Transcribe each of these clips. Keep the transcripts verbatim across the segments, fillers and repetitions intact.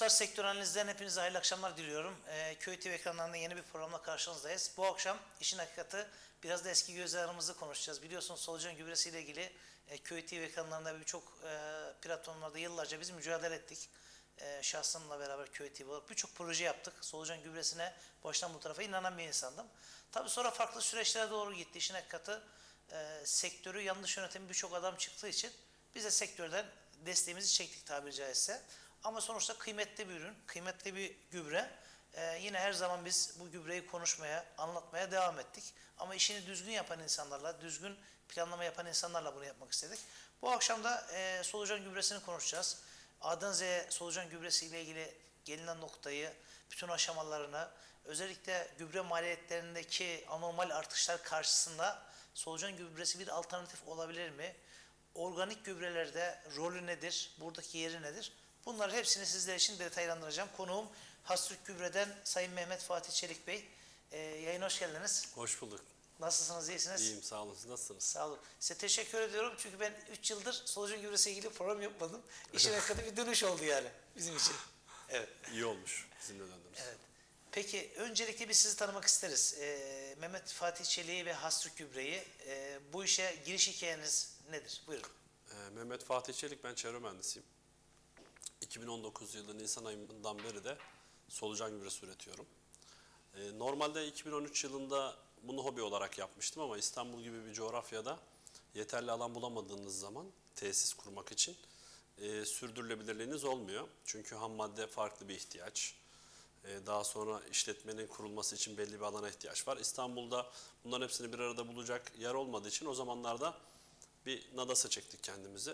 Merhabalar, sektör analizlerine hepinize hayırlı akşamlar diliyorum. Ee, Köy T V ekranlarında yeni bir programla karşınızdayız. Bu akşam işin hakikati biraz da eski gözlerimizi konuşacağız. Biliyorsunuz solucan gübresi ile ilgili e, Köy T V ekranlarında birçok e, platformlarda yıllarca biz mücadele ettik. E, şahsımla beraber Köy T V olarak birçok proje yaptık. Solucan gübresine baştan bu tarafa inanan bir insandım. Tabii sonra farklı süreçlere doğru gitti. İşin hakikati e, sektörü yanlış yöneten birçok adam çıktığı için biz de sektörden desteğimizi çektik tabiri caizse. Ama sonuçta kıymetli bir ürün, kıymetli bir gübre. Ee, yine her zaman biz bu gübreyi konuşmaya, anlatmaya devam ettik. Ama işini düzgün yapan insanlarla, düzgün planlama yapan insanlarla bunu yapmak istedik. Bu akşam da e, solucan gübresini konuşacağız. A'dan Z'ye solucan gübresi ile ilgili gelinen noktayı, bütün aşamalarını, özellikle gübre maliyetlerindeki anormal artışlar karşısında solucan gübresi bir alternatif olabilir mi? Organik gübrelerde rolü nedir? Buradaki yeri nedir? Bunların hepsini sizler için detaylandıracağım. Konuğum Hastürk Gübre'den Sayın Mehmet Fatih Çelik Bey. Ee, yayına hoş geldiniz. Hoş bulduk. Nasılsınız, iyisiniz? İyiyim, sağ olun. Siz nasılsınız? Sağ olun. Size teşekkür ediyorum çünkü ben üç yıldır solucan gübresiyle ilgili program yapmadım. İşin hakikaten bir dönüş oldu yani bizim için. Evet. İyi olmuş bizimle döndünüz. Evet. Peki öncelikle biz sizi tanımak isteriz. Ee, Mehmet Fatih Çelik'i ve Hastürk Gübre'yi. Ee, bu işe giriş hikayeniz nedir? Buyurun. Ee, Mehmet Fatih Çelik, ben çevre mühendisiyim. iki bin on dokuz yılı Nisan ayından beri de solucan gübresi üretiyorum. Ee, normalde iki bin on üç yılında bunu hobi olarak yapmıştım ama İstanbul gibi bir coğrafyada yeterli alan bulamadığınız zaman tesis kurmak için e, sürdürülebilirliğiniz olmuyor. Çünkü ham madde farklı bir ihtiyaç. E, daha sonra işletmenin kurulması için belli bir alana ihtiyaç var. İstanbul'da bunların hepsini bir arada bulacak yer olmadığı için o zamanlarda bir nadasa çektik kendimizi.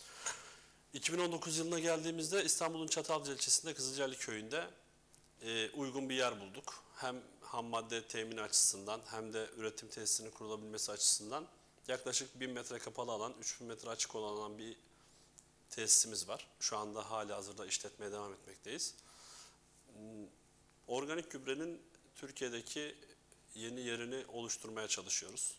iki bin on dokuz yılına geldiğimizde İstanbul'un Çatalca ilçesinde Kızılcaali köyünde e, uygun bir yer bulduk. Hem ham madde temin açısından hem de üretim tesisinin kurulabilmesi açısından yaklaşık bin metre kapalı alan, üç bin metre açık olan bir tesisimiz var. Şu anda halihazırda işletmeye devam etmekteyiz. Organik gübrenin Türkiye'deki yeni yerini oluşturmaya çalışıyoruz.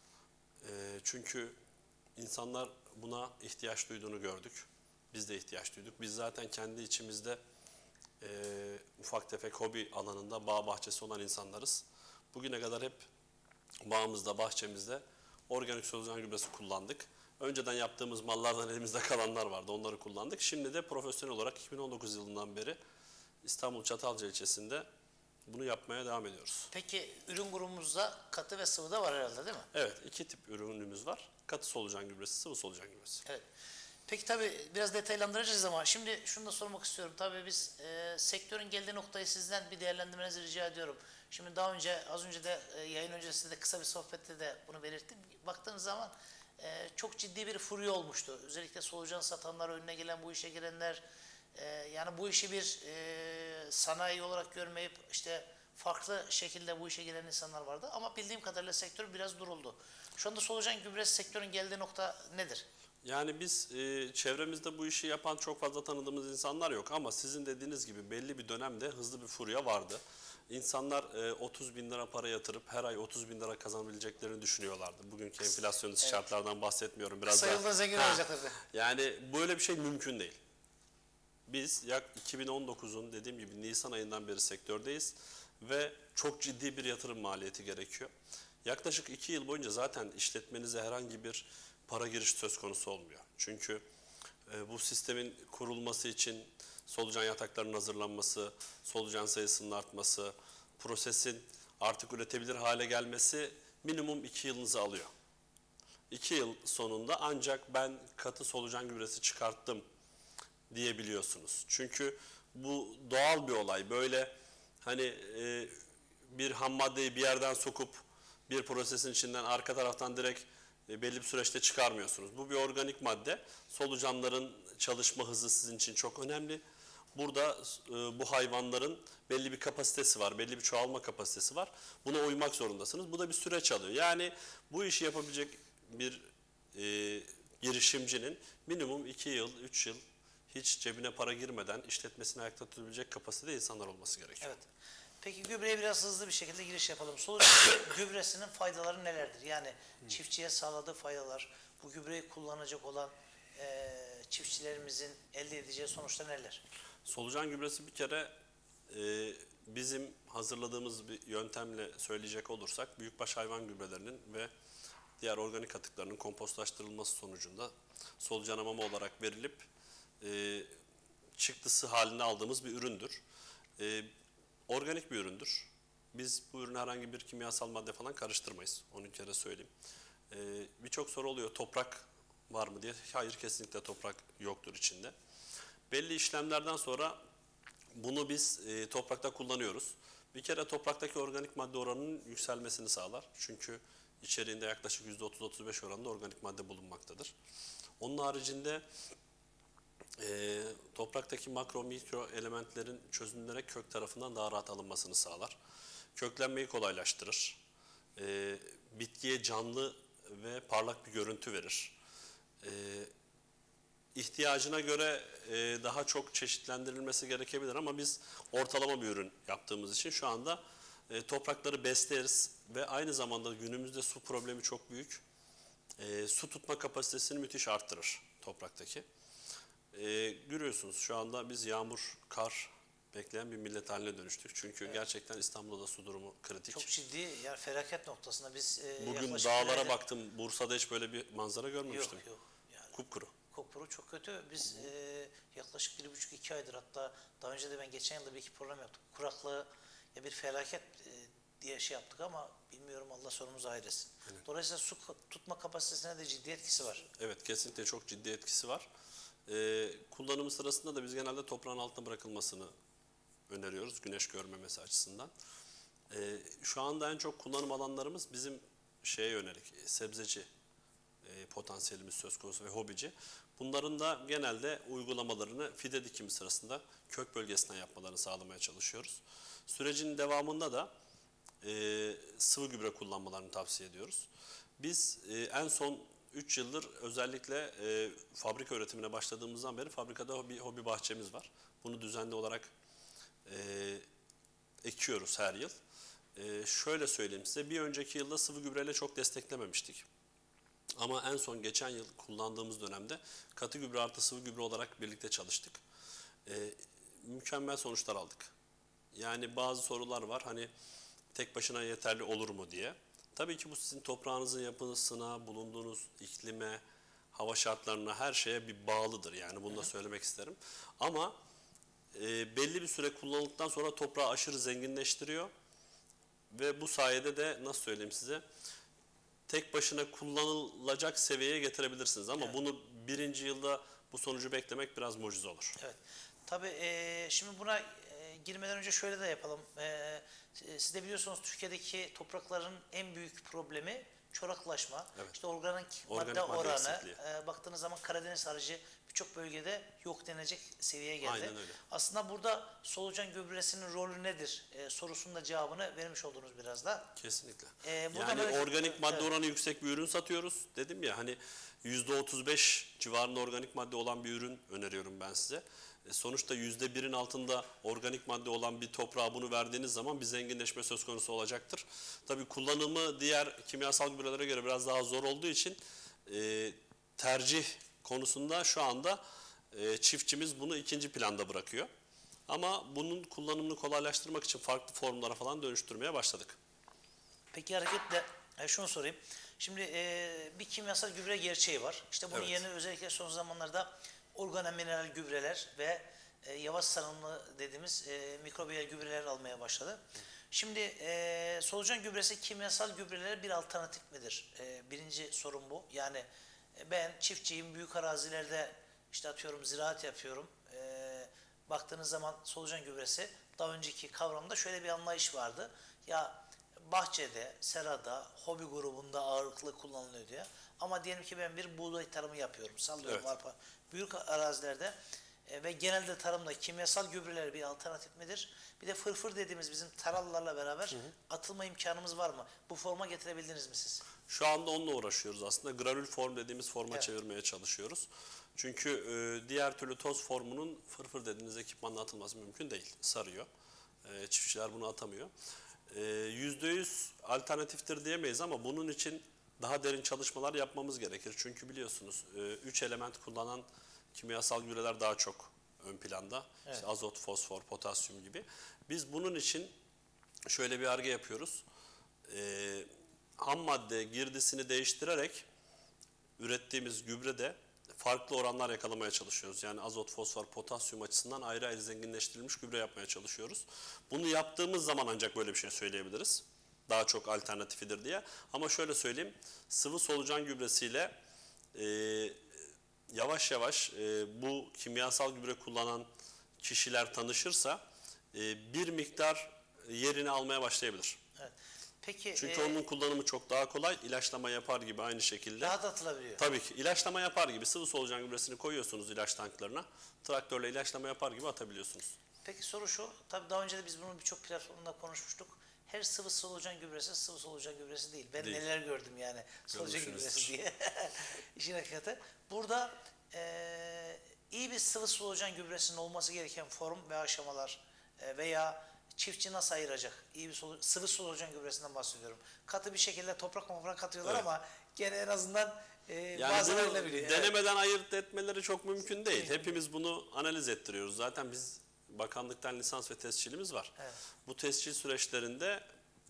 E, çünkü insanlar buna ihtiyaç duyduğunu gördük. Biz de ihtiyaç duyduk. Biz zaten kendi içimizde e, ufak tefek hobi alanında bağ bahçesi olan insanlarız. Bugüne kadar hep bağımızda, bahçemizde organik solucan gübresi kullandık. Önceden yaptığımız mallardan elimizde kalanlar vardı. Onları kullandık. Şimdi de profesyonel olarak iki bin on dokuz yılından beri İstanbul Çatalca ilçesinde bunu yapmaya devam ediyoruz. Peki ürün grubumuzda katı ve sıvı da var herhalde değil mi? Evet, iki tip ürünümüz var. Katı solucan gübresi, sıvı solucan gübresi. Evet. Peki tabii biraz detaylandıracağız ama şimdi şunu da sormak istiyorum. Tabii biz e, sektörün geldiği noktayı sizden bir değerlendirmenizi rica ediyorum. Şimdi daha önce, az önce de e, yayın öncesinde de kısa bir sohbette de bunu belirttim. Baktığınız zaman e, çok ciddi bir furya olmuştu. Özellikle solucan satanlar, önüne gelen bu işe girenler, e, yani bu işi bir e, sanayi olarak görmeyip işte farklı şekilde bu işe giren insanlar vardı. Ama bildiğim kadarıyla sektör biraz duruldu. Şu anda solucan gübresi sektörün geldiği nokta nedir? Yani biz e, çevremizde bu işi yapan çok fazla tanıdığımız insanlar yok ama sizin dediğiniz gibi belli bir dönemde hızlı bir furya vardı. İnsanlar e, otuz bin lira para yatırıp her ay otuz bin lira kazanabileceklerini düşünüyorlardı. Bugünkü enflasyonist evet. şartlardan bahsetmiyorum. Biraz Kısa yılda zengin olacak tabii. Yani böyle bir şey mümkün değil. Biz yak iki bin on dokuzun dediğim gibi Nisan ayından beri sektördeyiz ve çok ciddi bir yatırım maliyeti gerekiyor. Yaklaşık iki yıl boyunca zaten işletmenize herhangi bir para giriş söz konusu olmuyor. Çünkü e, bu sistemin kurulması için solucan yataklarının hazırlanması, solucan sayısının artması, prosesin artık üretebilir hale gelmesi minimum iki yılınızı alıyor. iki yıl sonunda ancak ben katı solucan gübresi çıkarttım diyebiliyorsunuz. Çünkü bu doğal bir olay. Böyle hani e, bir ham maddeyi bir yerden sokup bir prosesin içinden arka taraftan direkt belli bir süreçte çıkarmıyorsunuz. Bu bir organik madde. Solucanların çalışma hızı sizin için çok önemli. Burada e, bu hayvanların belli bir kapasitesi var, belli bir çoğalma kapasitesi var. Buna uymak zorundasınız. Bu da bir süreç alıyor. Yani bu işi yapabilecek bir e, girişimcinin minimum iki yıl, üç yıl hiç cebine para girmeden işletmesini ayakta tutabilecek kapasitede insanlar olması gerekiyor. Evet. Peki gübreye biraz hızlı bir şekilde giriş yapalım. Solucan gübresinin faydaları nelerdir? Yani hmm. çiftçiye sağladığı faydalar, bu gübreyi kullanacak olan e, çiftçilerimizin elde edeceği sonuçlar neler? Solucan gübresi bir kere e, bizim hazırladığımız bir yöntemle söyleyecek olursak büyükbaş hayvan gübrelerinin ve diğer organik atıklarının kompostlaştırılması sonucunda solucan hamamı olarak verilip e, çıktısı halinde aldığımız bir üründür. E, organik bir üründür. Biz bu ürüne herhangi bir kimyasal madde falan karıştırmayız. Onu bir kere söyleyeyim. E, Birçok soru oluyor. Toprak var mı diye. Hayır, kesinlikle toprak yoktur içinde. Belli işlemlerden sonra bunu biz e, toprakta kullanıyoruz. Bir kere topraktaki organik madde oranının yükselmesini sağlar. Çünkü içeriğinde yaklaşık yüzde otuz otuz beş oranında organik madde bulunmaktadır. Onun haricinde e, topraktaki makro mikro elementlerin çözünülerek kök tarafından daha rahat alınmasını sağlar. Köklenmeyi kolaylaştırır. E, bitkiye canlı ve parlak bir görüntü verir. E, ihtiyacına göre e, daha çok çeşitlendirilmesi gerekebilir ama biz ortalama bir ürün yaptığımız için şu anda e, toprakları besleriz ve aynı zamanda günümüzde su problemi çok büyük. E, su tutma kapasitesini müthiş arttırır topraktaki. E, görüyorsunuz şu anda biz yağmur, kar bekleyen bir millet haline dönüştük. Çünkü evet, gerçekten İstanbul'da da su durumu kritik. Çok ciddi, yani felaket noktasında biz e, Bugün dağlara ayda baktım, Bursa'da hiç böyle bir manzara görmemiştim. Yok yok. Yani kupkuru. Kupkuru çok kötü. Biz e, yaklaşık bir buçuk iki aydır, hatta daha önce de ben geçen yılda bir iki program yaptık. Kuraklığı ya bir felaket e, diye şey yaptık ama bilmiyorum, Allah sonumuzu hayretsin. Evet. Dolayısıyla su tutma kapasitesine de ciddi etkisi var. Evet, kesinlikle çok ciddi etkisi var. Ee, kullanımı sırasında da biz genelde toprağın altına bırakılmasını öneriyoruz güneş görmemesi açısından. Ee, şu anda en çok kullanım alanlarımız bizim şeye yönelik, sebzeci e, potansiyelimiz söz konusu ve hobici. Bunların da genelde uygulamalarını fide dikimi sırasında kök bölgesinden yapmalarını sağlamaya çalışıyoruz. Sürecin devamında da e, sıvı gübre kullanmalarını tavsiye ediyoruz. Biz e, en son üç yıldır özellikle e, fabrika üretimine başladığımızdan beri fabrikada bir hobi bahçemiz var. Bunu düzenli olarak e, ekiyoruz her yıl. E, şöyle söyleyeyim size, bir önceki yılda sıvı gübreyle çok desteklememiştik. Ama en son geçen yıl kullandığımız dönemde katı gübre artı sıvı gübre olarak birlikte çalıştık. E, mükemmel sonuçlar aldık. Yani bazı sorular var, hani tek başına yeterli olur mu diye. Tabii ki bu sizin toprağınızın yapısına, bulunduğunuz iklime, hava şartlarına, her şeye bir bağlıdır. Yani bunu da söylemek isterim. Ama e, belli bir süre kullanıldıktan sonra toprağı aşırı zenginleştiriyor. Ve bu sayede de nasıl söyleyeyim size, tek başına kullanılacak seviyeye getirebilirsiniz. Ama evet, bunu birinci yılda bu sonucu beklemek biraz mucize olur. Evet. Tabii e, şimdi buna e, girmeden önce şöyle de yapalım. E, siz de biliyorsunuz, Türkiye'deki toprakların en büyük problemi çoraklaşma. Evet. İşte organik, organik madde, madde oranı. E, baktığınız zaman Karadeniz harici birçok bölgede yok denecek seviyeye geldi. Aynen öyle. Aslında burada solucan gübresinin rolü nedir e, sorusunun da cevabını vermiş oldunuz biraz da. Kesinlikle. E, yani böyle, organik madde evet, oranı yüksek bir ürün satıyoruz. Dedim ya, hani yüzde otuz beş civarında organik madde olan bir ürün öneriyorum ben size. E, sonuçta yüzde birin altında organik madde olan bir toprağa bunu verdiğiniz zaman bir zenginleşme söz konusu olacaktır. Tabii kullanımı diğer kimyasal gübrelere göre biraz daha zor olduğu için e, tercih konusunda şu anda e, çiftçimiz bunu ikinci planda bırakıyor. Ama bunun kullanımını kolaylaştırmak için farklı formlara falan dönüştürmeye başladık. Peki hareketle e, şunu sorayım. Şimdi e, bir kimyasal gübre gerçeği var. İşte bunun evet, yerine özellikle son zamanlarda organomineral gübreler ve e, yavaş sarımlı dediğimiz e, mikrobiyal gübreler almaya başladı. Şimdi e, solucan gübresi kimyasal gübrelere bir alternatif midir? E, birinci sorun bu. Yani e, ben çiftçiyim, büyük arazilerde işte atıyorum ziraat yapıyorum. E, baktığınız zaman solucan gübresi, daha önceki kavramda şöyle bir anlayış vardı. Ya bahçede, serada, hobi grubunda ağırlıklı kullanılıyor diye. Ama diyelim ki ben bir buğday tarımı yapıyorum, sallıyorum, evet, arpa. Büyük arazilerde e, ve genelde tarımda kimyasal gübreler bir alternatif midir? Bir de fırfır dediğimiz bizim tarallarla beraber hı hı, atılma imkanımız var mı? Bu forma getirebildiniz mi siz? Şu anda onunla uğraşıyoruz aslında. Granül form dediğimiz forma evet, çevirmeye çalışıyoruz. Çünkü e, diğer türlü toz formunun fırfır dediğiniz ekipmanla atılması mümkün değil. Sarıyor. E, çiftçiler bunu atamıyor. yüzde yüz alternatiftir diyemeyiz ama bunun için daha derin çalışmalar yapmamız gerekir. Çünkü biliyorsunuz üç element kullanan kimyasal gübreler daha çok ön planda. Evet. İşte azot, fosfor, potasyum gibi. Biz bunun için şöyle bir arge yapıyoruz. Ee, ham madde girdisini değiştirerek ürettiğimiz gübrede farklı oranlar yakalamaya çalışıyoruz. Yani azot, fosfor, potasyum açısından ayrı ayrı zenginleştirilmiş gübre yapmaya çalışıyoruz. Bunu yaptığımız zaman ancak böyle bir şey söyleyebiliriz. Daha çok alternatifidir diye. Ama şöyle söyleyeyim, sıvı solucan gübresiyle e, yavaş yavaş e, bu kimyasal gübre kullanan kişiler tanışırsa e, bir miktar yerini almaya başlayabilir. Evet. Peki Çünkü e, onun kullanımı çok daha kolay. İlaçlama yapar gibi aynı şekilde. rahat atılabiliyor. Tabii ki ilaçlama yapar gibi sıvı solucan gübresini koyuyorsunuz ilaç tanklarına. Traktörle ilaçlama yapar gibi atabiliyorsunuz. Peki soru şu, tabii daha önce de biz bunu birçok platformda konuşmuştuk. Her sıvı solucan gübresi sıvı solucan gübresi değil. Ben Değil. neler gördüm yani solucan Görmüşsünüzdür. gübresi diye. İşin hakikati. Burada eee, iyi bir sıvı solucan gübresinin olması gereken form ve aşamalar e, veya çiftçi nasıl ayıracak? İyi bir solu, sıvı solucan gübresinden bahsediyorum. Katı bir şekilde toprak toprak katıyorlar Evet. ama gene en azından e, Yani bazılarıyla bunu biliyor. Evet. denemeden ayırt etmeleri çok mümkün değil. Hepimiz bunu analiz ettiriyoruz. Zaten biz bakanlıktan lisans ve tescilimiz var. Evet. Bu tescil süreçlerinde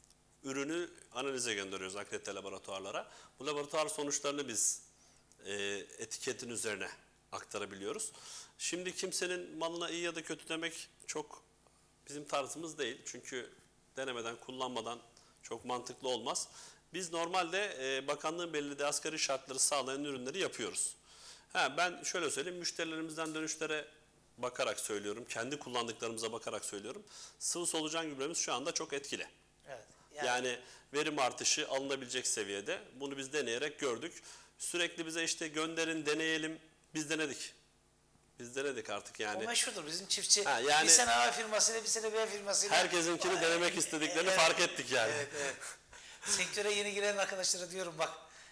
ürünü analize gönderiyoruz akredite laboratuvarlara. Bu laboratuvar sonuçlarını biz e, etiketin üzerine aktarabiliyoruz. Şimdi kimsenin malına iyi ya da kötü demek çok bizim tarzımız değil. Çünkü denemeden, kullanmadan çok mantıklı olmaz. Biz normalde e, bakanlığın belirlediği asgari şartları sağlayan ürünleri yapıyoruz. Ha, ben şöyle söyleyeyim, müşterilerimizden dönüşlere bakarak söylüyorum, kendi kullandıklarımıza bakarak söylüyorum. Sıvı solucan gübremiz şu anda çok etkili. Evet. Yani, verim artışı alınabilecek seviyede. Bunu biz deneyerek gördük. Sürekli bize işte gönderin, deneyelim. Biz denedik. Biz denedik artık yani. O meşhurdur bizim çiftçi. Ha, yani- bir sene A firmasıyla bir sene B firmasıyla. Herkesinkini denemek istediklerini Evet. fark ettik yani. Evet, evet. Sektöre yeni giren arkadaşlara diyorum bak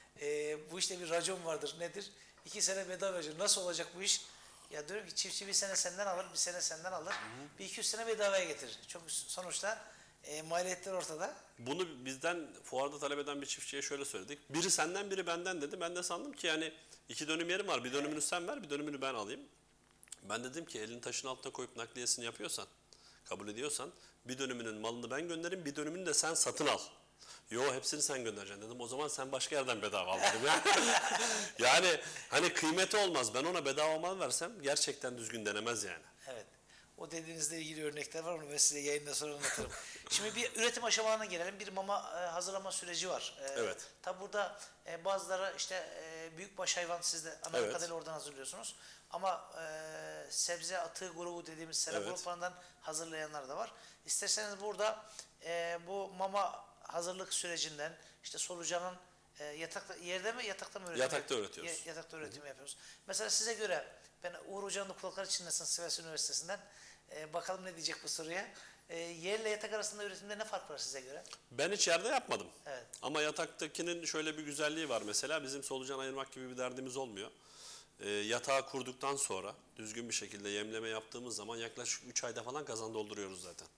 e, bu işte bir racon vardır. Nedir? İki sene bedava verecek. Nasıl olacak bu iş? Ya diyorum ki çiftçi bir sene senden alır, bir sene senden alır. Bir iki üç sene bedavaya getirir. Çünkü sonuçta e, maliyetler ortada. Bunu bizden fuarda talep eden bir çiftçiye şöyle söyledik. Biri senden biri benden dedi. Ben de sandım ki yani iki dönüm yerim var. Bir dönümünü sen ver, bir dönümünü ben alayım. Ben dedim ki elini taşın altına koyup nakliyesini yapıyorsan, kabul ediyorsan bir dönümünün malını ben göndereyim, bir dönümünü de sen satın al. Yo, hepsini sen göndereceksin dedim. O zaman sen başka yerden bedava al dedim. Yani hani kıymeti olmaz. Ben ona bedava mal versem gerçekten düzgün denemez yani. Evet. O dediğinizle ilgili örnekler var. Onu ben size yayında sonra anlatırım. Şimdi bir üretim aşamalarına gelelim. Bir mama e, hazırlama süreci var. E, Evet. Tabi burada e, bazıları işte e, büyükbaş hayvan siz de anladığım Evet. kadarıyla oradan hazırlıyorsunuz. Ama e, sebze atığı grubu dediğimiz sera Evet. gruplarından hazırlayanlar da var. İsterseniz burada e, bu mama hazırlık sürecinden işte solucanın e, yatakta yerde mi yatakta mı üretim Yatakta yap- üretiyoruz. Ya- yatakta üretim yapıyoruz. Mesela size göre ben Uğur Hoca'nın da kulakları çınlasın Sivas Üniversitesi'nden. E, bakalım ne diyecek bu soruya. E, yerle yatak arasında üretimde ne fark var size göre? Ben hiç yerde yapmadım. Evet. Ama yataktakinin şöyle bir güzelliği var mesela. Bizim solucan ayırmak gibi bir derdimiz olmuyor. E, yatağı kurduktan sonra düzgün bir şekilde yemleme yaptığımız zaman yaklaşık üç ayda falan kazan dolduruyoruz zaten.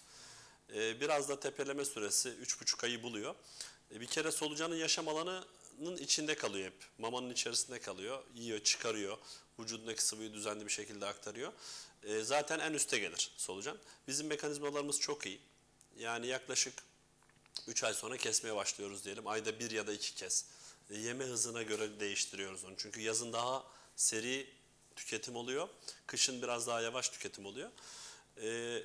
E, biraz da tepeleme süresi üç buçuk ayı buluyor. E, bir kere solucanın yaşam alanının içinde kalıyor hep. Mamanın içerisinde kalıyor. Yiyor, çıkarıyor. Vücudundaki sıvıyı düzenli bir şekilde aktarıyor. E, zaten en üste gelir solucan. Bizim mekanizmalarımız çok iyi. Yani yaklaşık üç ay sonra kesmeye başlıyoruz diyelim. Ayda bir ya da iki kez. E, yeme hızına göre değiştiriyoruz onu. Çünkü yazın daha seri tüketim oluyor. Kışın biraz daha yavaş tüketim oluyor. E,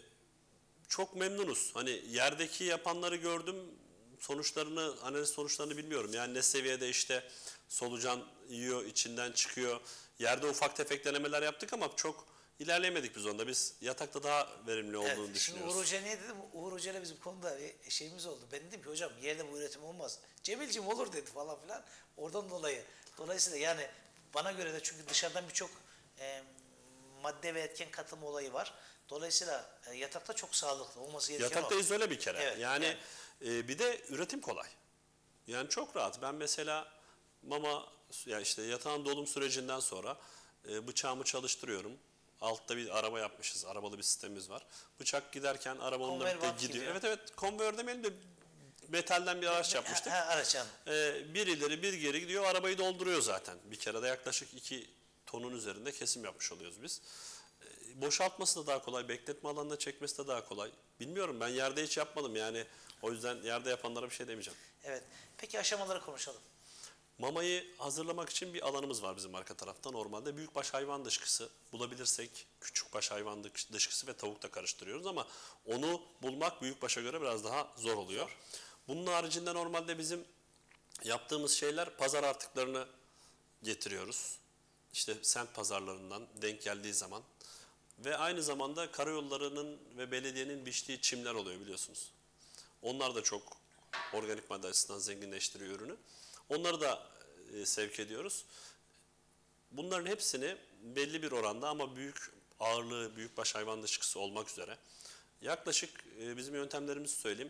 çok memnunuz. Hani yerdeki yapanları gördüm. Sonuçlarını, analiz sonuçlarını bilmiyorum. Yani ne seviyede işte solucan yiyor, içinden çıkıyor. Yerde ufak tefek denemeler yaptık ama çok ilerleyemedik biz onda. Biz yatakta daha verimli olduğunu Evet, şimdi düşünüyoruz. Uğur Hoca niye dedim? Uğur Hoca ile bizim konuda bir şeyimiz oldu. Ben dedim ki hocam yerde bu üretim olmaz. Cemil'cim olur dedi falan filan. Oradan dolayı. Dolayısıyla yani bana göre de çünkü dışarıdan birçok e, madde ve etken katılma olayı var. Dolayısıyla e, yatakta çok sağlıklı olması gereken Yatakta o. izole bir kere. Evet, yani yani. e, bir de üretim kolay. Yani çok rahat. Ben mesela mama ya işte yatağın dolum sürecinden sonra e, bıçağımı çalıştırıyorum. Altta bir araba yapmışız. Arabalı bir sistemimiz var. Bıçak giderken araba onunla Conveyor birlikte belt gidiyor. gibi. Evet evet, konveyör demeyelim de metalden bir araç yapmıştık. Ha, ha, araç yani. E, bir ileri bir geri gidiyor. Arabayı dolduruyor zaten. Bir kere de yaklaşık iki tonun üzerinde kesim yapmış oluyoruz biz. E, boşaltması da daha kolay, bekletme alanına çekmesi de daha kolay. Bilmiyorum, ben yerde hiç yapmadım yani, o yüzden yerde yapanlara bir şey demeyeceğim. Evet. Peki aşamaları konuşalım. Mamayı hazırlamak için bir alanımız var bizim arka tarafta. Normalde büyükbaş hayvan dışkısı bulabilirsek küçükbaş hayvan dışkısı ve tavuk da karıştırıyoruz ama onu bulmak büyükbaşa göre biraz daha zor oluyor. Bunun haricinde normalde bizim yaptığımız şeyler, pazar artıklarını getiriyoruz. İşte semt pazarlarından denk geldiği zaman ve aynı zamanda karayollarının ve belediyenin biçtiği çimler oluyor biliyorsunuz. Onlar da çok organik madde açısından zenginleştiriyor ürünü. Onları da e, sevk ediyoruz. Bunların hepsini belli bir oranda ama büyük ağırlığı büyükbaş hayvan dışkısı olmak üzere yaklaşık e, bizim yöntemlerimizi söyleyeyim.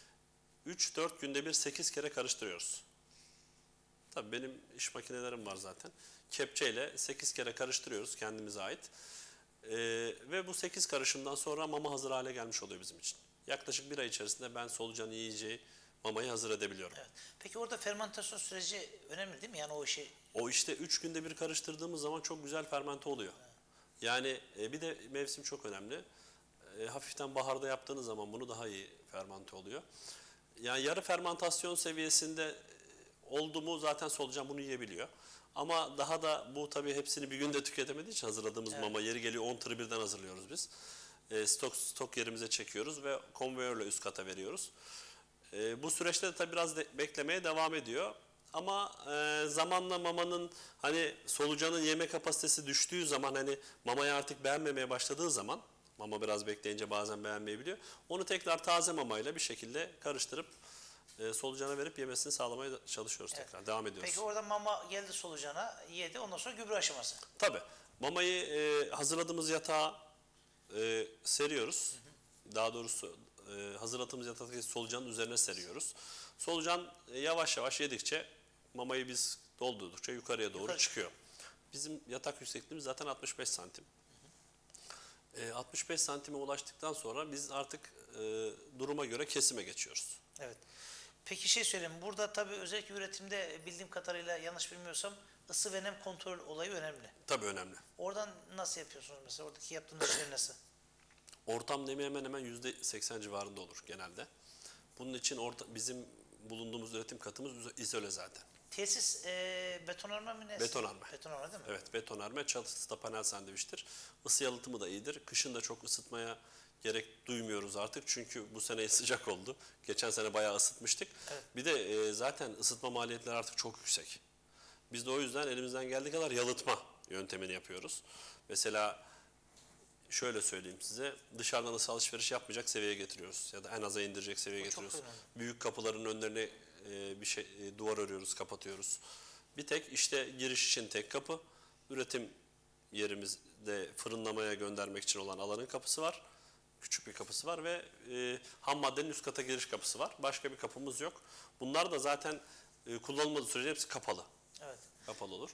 üç dört günde bir sekiz kere karıştırıyoruz. Tabii benim iş makinelerim var zaten. Kepçeyle sekiz kere karıştırıyoruz, kendimize ait. E, ve bu sekiz karışımdan sonra mama hazır hale gelmiş oluyor bizim için. Yaklaşık bir ay içerisinde ben solucan yiyeceği mamayı hazır edebiliyorum. Evet. Peki orada fermentasyon süreci önemli değil mi? Yani o işi... O işte üç günde bir karıştırdığımız zaman çok güzel fermente oluyor. Yani e, bir de mevsim çok önemli. E, hafiften baharda yaptığınız zaman bunu daha iyi fermente oluyor. Yani yarı fermentasyon seviyesinde e, oldu mu zaten solucan bunu yiyebiliyor. Ama daha da bu tabii hepsini bir günde tüketemediği için hazırladığımız Evet. mama yeri geliyor on tırı birden hazırlıyoruz biz. E, stok, stok yerimize çekiyoruz ve konveyörle üst kata veriyoruz. E, bu süreçte de tabii biraz de, beklemeye devam ediyor. Ama e, zamanla mamanın hani solucanın yeme kapasitesi düştüğü zaman, hani mamayı artık beğenmemeye başladığı zaman, mama biraz bekleyince bazen beğenmeyebiliyor. Onu tekrar taze mamayla bir şekilde karıştırıp e, solucana verip yemesini sağlamaya da çalışıyoruz, Evet. tekrar. Devam ediyoruz. Peki orada mama geldi solucana, yedi. Ondan sonra gübre aşaması. Tabii. Mamayı e, hazırladığımız yatağa e, seriyoruz. Hı hı. Daha doğrusu e, hazırladığımız yataktaki solucanın üzerine seriyoruz. Solucan e, yavaş yavaş yedikçe, mamayı biz doldurdukça yukarıya doğru Yukarı çıkıyor. Bizim yatak yüksekliğimiz zaten altmış beş santim. E, altmış beş santime ulaştıktan sonra biz artık e, duruma göre kesime geçiyoruz. Evet. Peki şey söyleyeyim. Burada tabii özellikle üretimde bildiğim kadarıyla, yanlış bilmiyorsam, ısı ve nem kontrol olayı önemli. Tabii önemli. Oradan nasıl yapıyorsunuz mesela? Oradaki yaptığınız şey nasıl? Ortam nemi hemen hemen yüzde seksen civarında olur genelde. Bunun için orta, bizim bulunduğumuz üretim katımız izole zaten. Tesis e, betonarme mi ne? Betonarme. Betonarme değil mi? Evet, betonarme. Çatısı da panel sandviçtir. Isı yalıtımı da iyidir. Kışın da çok ısıtmaya gerek duymuyoruz artık. Çünkü bu sene sıcak oldu. Geçen sene bayağı ısıtmıştık. Evet. Bir de e, zaten ısıtma maliyetleri artık çok yüksek. Biz de o yüzden elimizden geldiği kadar yalıtma yöntemini yapıyoruz. Mesela şöyle söyleyeyim size, dışarıdan ısı alışveriş yapmayacak seviyeye getiriyoruz. Ya da en aza indirecek seviyeye O çok getiriyoruz. önemli. Büyük kapıların önlerine e, bir şey e, duvar örüyoruz, kapatıyoruz. Bir tek işte giriş için tek kapı, üretim yerimizde fırınlamaya göndermek için olan alanın kapısı var. Küçük bir kapısı var ve e, ham maddenin üst kata giriş kapısı var. Başka bir kapımız yok. Bunlar da zaten e, kullanılmadığı sürece hepsi kapalı. Evet. Kapalı olur.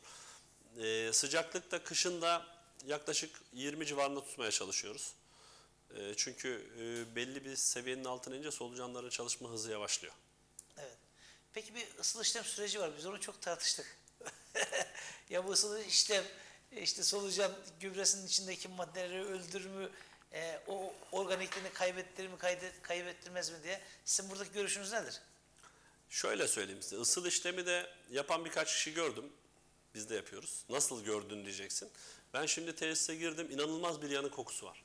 E, sıcaklıkta kışın da yaklaşık yirmi civarında tutmaya çalışıyoruz. E, çünkü e, belli bir seviyenin altına inince solucanların çalışma hızı yavaşlıyor. Evet. Peki bir ısıl işlem süreci var. Biz onu çok tartıştık. Ya bu ısıl işlem işte solucan gübresinin içindeki maddeleri öldürür mü? E, o organikliğini kaybettirir mi, kaydet, kaybettirmez mi diye. Sizin buradaki görüşünüz nedir? Şöyle söyleyeyim size, ısıl işlemi de yapan birkaç kişi gördüm. Biz de yapıyoruz. Nasıl gördün diyeceksin. Ben şimdi tesise girdim, inanılmaz bir yanık kokusu var.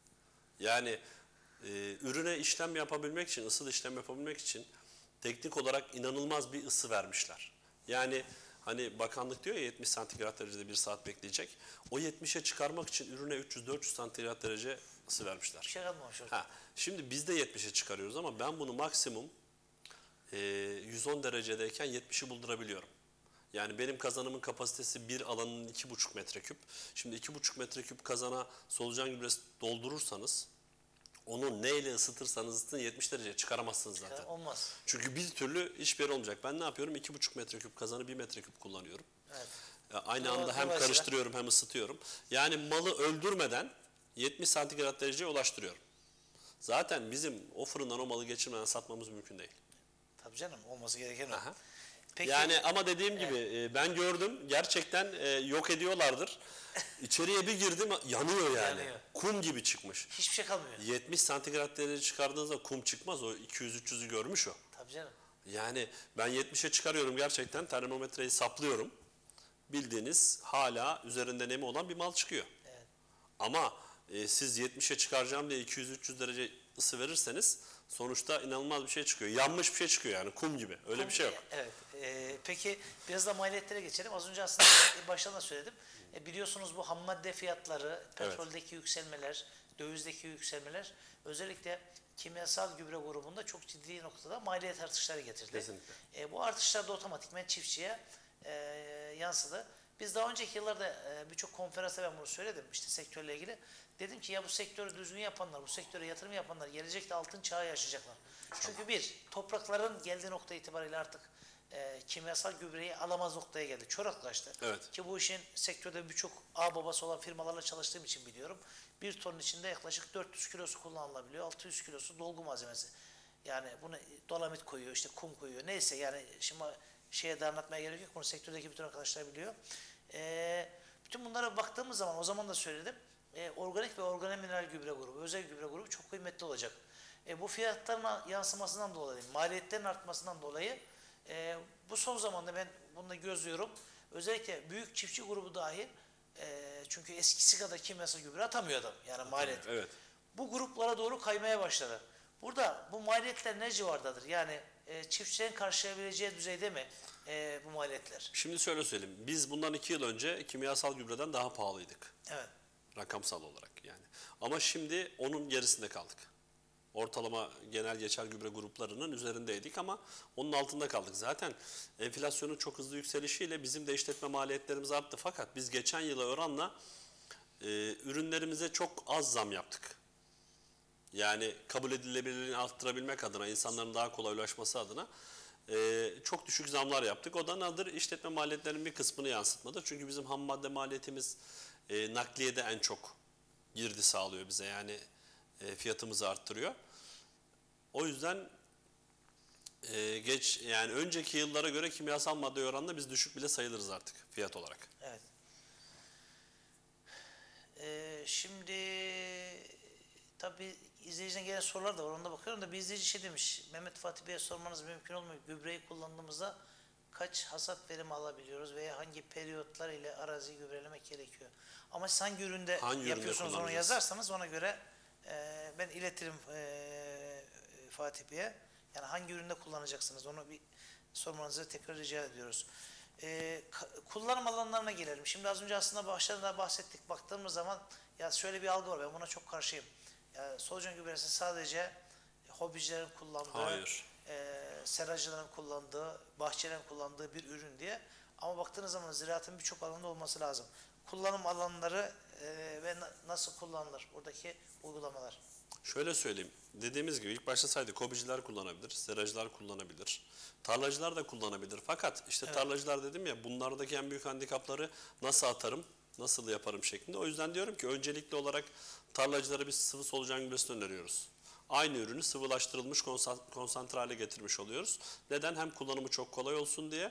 Yani e, ürüne işlem yapabilmek için, ısıl işlem yapabilmek için teknik olarak inanılmaz bir ısı vermişler. Yani hani bakanlık diyor ya yetmiş santigrat derecede bir saat bekleyecek. O yetmişe çıkarmak için ürüne üç yüz dört yüz santigrat derece ısı vermişler. Bir şey kalmamış orada. Ha, şimdi biz de yetmişe çıkarıyoruz ama ben bunu maksimum e, yüz on derecedeyken yetmişi buldurabiliyorum. Yani benim kazanımın kapasitesi bir alanın iki buçuk metreküp. Şimdi iki buçuk metreküp kazana solucan gübresi doldurursanız, onu neyle ısıtırsanız ısıtın yetmiş dereceye çıkaramazsınız zaten. Olmaz. Çünkü bir türlü hiçbir yer olmayacak. Ben ne yapıyorum? iki buçuk metreküp kazanı bir metreküp kullanıyorum. Evet. Aynı Doğru, anda hem dolayısıyla- karıştırıyorum hem ısıtıyorum. Yani malı öldürmeden yetmiş santigrat dereceye ulaştırıyorum. Zaten bizim o fırından o malı geçirmeden satmamız mümkün değil. Tabii canım, olması gereken o. Aha. Peki, Yani ama dediğim gibi e, ben gördüm, gerçekten e, yok ediyorlardır. İçeriye bir girdim yanıyor yani. Yanıyor. Kum gibi çıkmış. Hiçbir şey kalmıyor. yetmiş santigrat derece çıkardığınızda kum çıkmaz. O iki yüz üç yüzü görmüş o. Tabii canım. Yani ben yetmişe çıkarıyorum gerçekten. Termometreyi saplıyorum. Bildiğiniz hala üzerinde nemi olan bir mal çıkıyor. Evet. Ama e, siz yetmişe çıkaracağım diye iki yüz üç yüz derece ısı verirseniz sonuçta inanılmaz bir şey çıkıyor. Yanmış bir şey çıkıyor yani kum gibi. Öyle bir şey yok. Evet. Ee, peki biraz da maliyetlere geçelim. Az önce aslında baştan da söyledim. E, biliyorsunuz bu ham madde fiyatları, petroldeki yükselmeler, dövizdeki yükselmeler özellikle kimyasal gübre grubunda çok ciddi noktada maliyet artışları getirdi. Kesinlikle. E, bu artışlar da otomatikman çiftçiye e, yansıdı. Biz daha önceki yıllarda e, birçok konferansta ben bunu söyledim işte sektörle ilgili. Dedim ki ya bu sektörü düzgün yapanlar, bu sektöre yatırım yapanlar gelecekte altın çağı yaşayacaklar. Çünkü bir, toprakların geldiği nokta itibariyle artık e, kimyasal gübreyi alamaz noktaya geldi. Çoraklaştı. Evet. Ki bu işin sektörde birçok ağ babası olan firmalarla çalıştığım için biliyorum. Bir tonun içinde yaklaşık dört yüz kilosu kullanılabiliyor. altı yüz kilosu dolgu malzemesi. Yani bunu dolamit koyuyor, işte kum koyuyor. Neyse yani şimdi şeye de anlatmaya gerek yok. Bunu sektördeki bütün arkadaşlar biliyor. E, bütün bunlara baktığımız zaman o zaman da söyledim. E, organik ve organomineral gübre grubu, özel gübre grubu çok kıymetli olacak. E, bu fiyatların yansımasından dolayı, maliyetlerin artmasından dolayı e, bu son zamanda ben bunu da gözlüyorum. Özellikle büyük çiftçi grubu dahi e, çünkü eskisi kadar kimyasal gübre atamıyor adam. Yani maliyet. Evet. Bu gruplara doğru kaymaya başladı. Burada bu maliyetler ne civardadır? Yani e, çiftçilerin karşılayabileceği düzeyde mi e, bu maliyetler? Şimdi şöyle söyleyeyim. Biz bundan iki yıl önce kimyasal gübreden daha pahalıydık. Evet. Rakamsal olarak yani. Ama şimdi onun gerisinde kaldık. Ortalama genel geçer gübre gruplarının üzerindeydik ama onun altında kaldık. Zaten enflasyonun çok hızlı yükselişiyle bizim de işletme maliyetlerimiz arttı. Fakat biz geçen yıla oranla e, ürünlerimize çok az zam yaptık. Yani kabul edilebilirliğini arttırabilmek adına, insanların daha kolay ulaşması adına e, çok düşük zamlar yaptık. O da nedir? İşletme maliyetlerinin bir kısmını yansıtmadır. Çünkü bizim ham madde maliyetimiz e, nakliyede en çok girdi sağlıyor bize. Yani e, fiyatımızı arttırıyor. O yüzden e, geç yani önceki yıllara göre kimyasal madde oranında biz düşük bile sayılırız artık fiyat olarak. Evet. Ee, şimdi tabii izleyiciden gelen sorular da var. Ona da bakıyorum da bir izleyici şey demiş. Mehmet Fatih Bey'e sormanız mümkün olmuyor. Gübreyi kullandığımızda kaç hasat verimi alabiliyoruz veya hangi periyotlar ile araziyi gübrelemek gerekiyor? Ama siz hangi üründe Hangi üründe yapıyorsunuz onu kullanacağız? yazarsanız ona göre e, ben iletirim e, Fatih Bey'e. Yani hangi üründe kullanacaksınız onu bir sormanızı tekrar rica ediyoruz. E, kullanım alanlarına gelelim. Şimdi az önce aslında başlarında bahsettik. Baktığımız zaman ya şöyle bir algı var. Ben buna çok karşıyım. Ya, solucan gübresi sadece hobicilerin kullandığı, Hayır. e, seracıların kullandığı, bahçelerin kullandığı bir ürün diye. Ama baktığınız zaman ziraatın birçok alanda olması lazım. Kullanım alanları e, ve na nasıl kullanılır buradaki uygulamalar? Şöyle söyleyeyim. Dediğimiz gibi ilk başta saydık. Hobiciler kullanabilir, seracılar kullanabilir. Tarlacılar da kullanabilir. Fakat işte Evet. tarlacılar dedim ya bunlardaki en büyük handikapları nasıl atarım, nasıl yaparım şeklinde. O yüzden diyorum ki öncelikli olarak tarlacılara biz sıvı solucan gübresini öneriyoruz. Aynı ürünü sıvılaştırılmış konsantre hale getirmiş oluyoruz. Neden? Hem kullanımı çok kolay olsun diye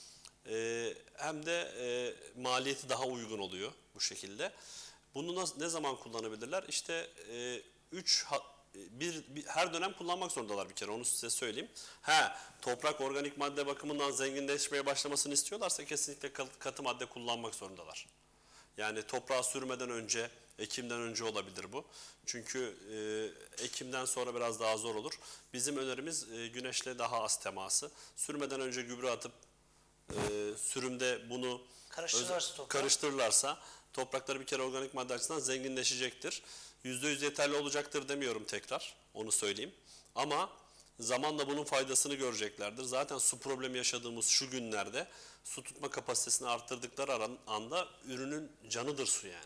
e, hem de e, maliyeti daha uygun oluyor bu şekilde. Bunu nasıl, ne zaman kullanabilirler? İşte e, üç bir, bir her dönem kullanmak zorundalar bir kere onu size söyleyeyim. Ha toprak organik madde bakımından zenginleşmeye başlamasını istiyorlarsa kesinlikle katı madde kullanmak zorundalar. Yani toprağa sürmeden önce, ekimden önce olabilir bu. Çünkü e, ekimden sonra biraz daha zor olur. Bizim önerimiz e, güneşle daha az teması. Sürmeden önce gübre atıp e, sürümde bunu Karıştırırlarsa toprağı. karıştırırlarsa toprakları bir kere organik madde açısından zenginleşecektir. yüzde yüz yeterli olacaktır demiyorum tekrar, onu söyleyeyim. Ama zamanla bunun faydasını göreceklerdir. Zaten su problemi yaşadığımız şu günlerde su tutma kapasitesini arttırdıkları anda ürünün canıdır su yani.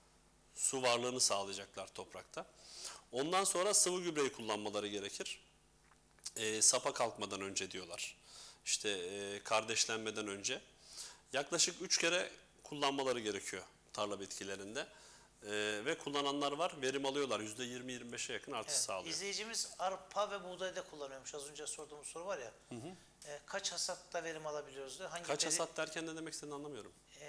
Su varlığını sağlayacaklar toprakta. Ondan sonra sıvı gübreyi kullanmaları gerekir. E, sapa kalkmadan önce diyorlar. İşte e, kardeşlenmeden önce. Yaklaşık üç kere kullanmaları gerekiyor tarla bitkilerinde. Ee, ve kullananlar var, verim alıyorlar. yüzde yirmi yirmi beşe yakın artış Evet, sağlıyor. İzleyicimiz arpa ve buğdayda kullanıyormuş. Az önce sorduğumuz soru var ya. Hı hı. E, kaç hasatta verim alabiliyoruz diyor. Hangi Kaç peri, hasat derken ne demek istediğini anlamıyorum. E,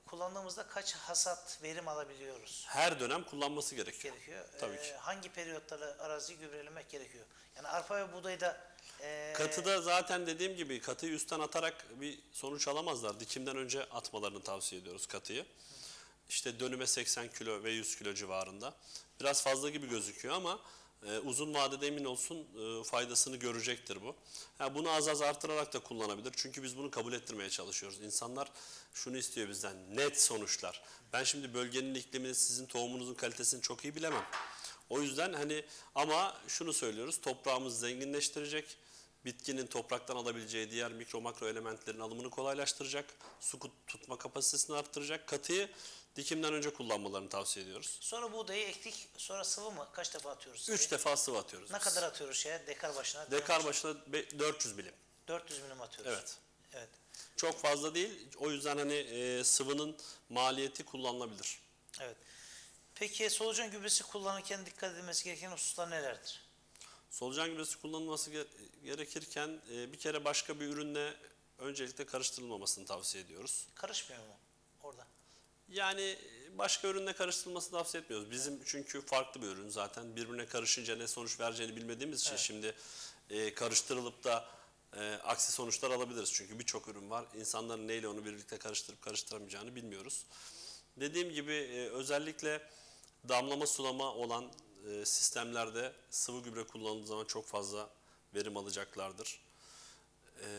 kullandığımızda kaç hasat verim alabiliyoruz? Her dönem kullanması gerekiyor. Gerekiyor. Tabii Ee, ki. hangi periyotları araziyi gübrelemek gerekiyor? Yani arpa ve buğdayda e, Katıda zaten dediğim gibi katıyı üstten atarak bir sonuç alamazlar. Dikimden önce atmalarını tavsiye ediyoruz katıyı. İşte dönüme seksen kilo ve yüz kilo civarında. Biraz fazla gibi gözüküyor ama e, uzun vadede emin olsun e, faydasını görecektir bu. Ha, bunu az az artırarak da kullanabilir. Çünkü biz bunu kabul ettirmeye çalışıyoruz. İnsanlar şunu istiyor bizden, net sonuçlar. Ben şimdi bölgenin iklimini, sizin tohumunuzun kalitesini çok iyi bilemem. O yüzden hani ama şunu söylüyoruz, toprağımızı zenginleştirecek, bitkinin topraktan alabileceği diğer mikro makro elementlerin alımını kolaylaştıracak, su tutma kapasitesini arttıracak, katıyı dikimden önce kullanmalarını tavsiye ediyoruz. sonra buğdayı ektik, sonra sıvı mı? Kaç defa atıyoruz sıvıyı? Üç defa sıvı atıyoruz. Ne biz. kadar atıyoruz şeye? Dekar başına? Dekar başına dört yüz milim. dört yüz milim atıyoruz. Evet. Evet. Çok fazla değil. O yüzden hani e, sıvının maliyeti kullanılabilir. Evet. Peki solucan gübresi kullanırken dikkat edilmesi gereken hususlar nelerdir? Solucan gübresi kullanılması ge- gerekirken e, bir kere başka bir ürünle öncelikle karıştırılmamasını tavsiye ediyoruz. Karışmıyor mu orada? Yani başka ürünle karıştırılmasını tavsiye etmiyoruz. Bizim çünkü farklı bir ürün zaten. Birbirine karışınca ne sonuç vereceğini bilmediğimiz için Evet. şimdi e, karıştırılıp da e, aksi sonuçlar alabiliriz. Çünkü birçok ürün var. İnsanların neyle onu birlikte karıştırıp karıştıramayacağını bilmiyoruz. Dediğim gibi e, özellikle damlama sulama olan e, sistemlerde sıvı gübre kullanıldığı zaman çok fazla verim alacaklardır. E,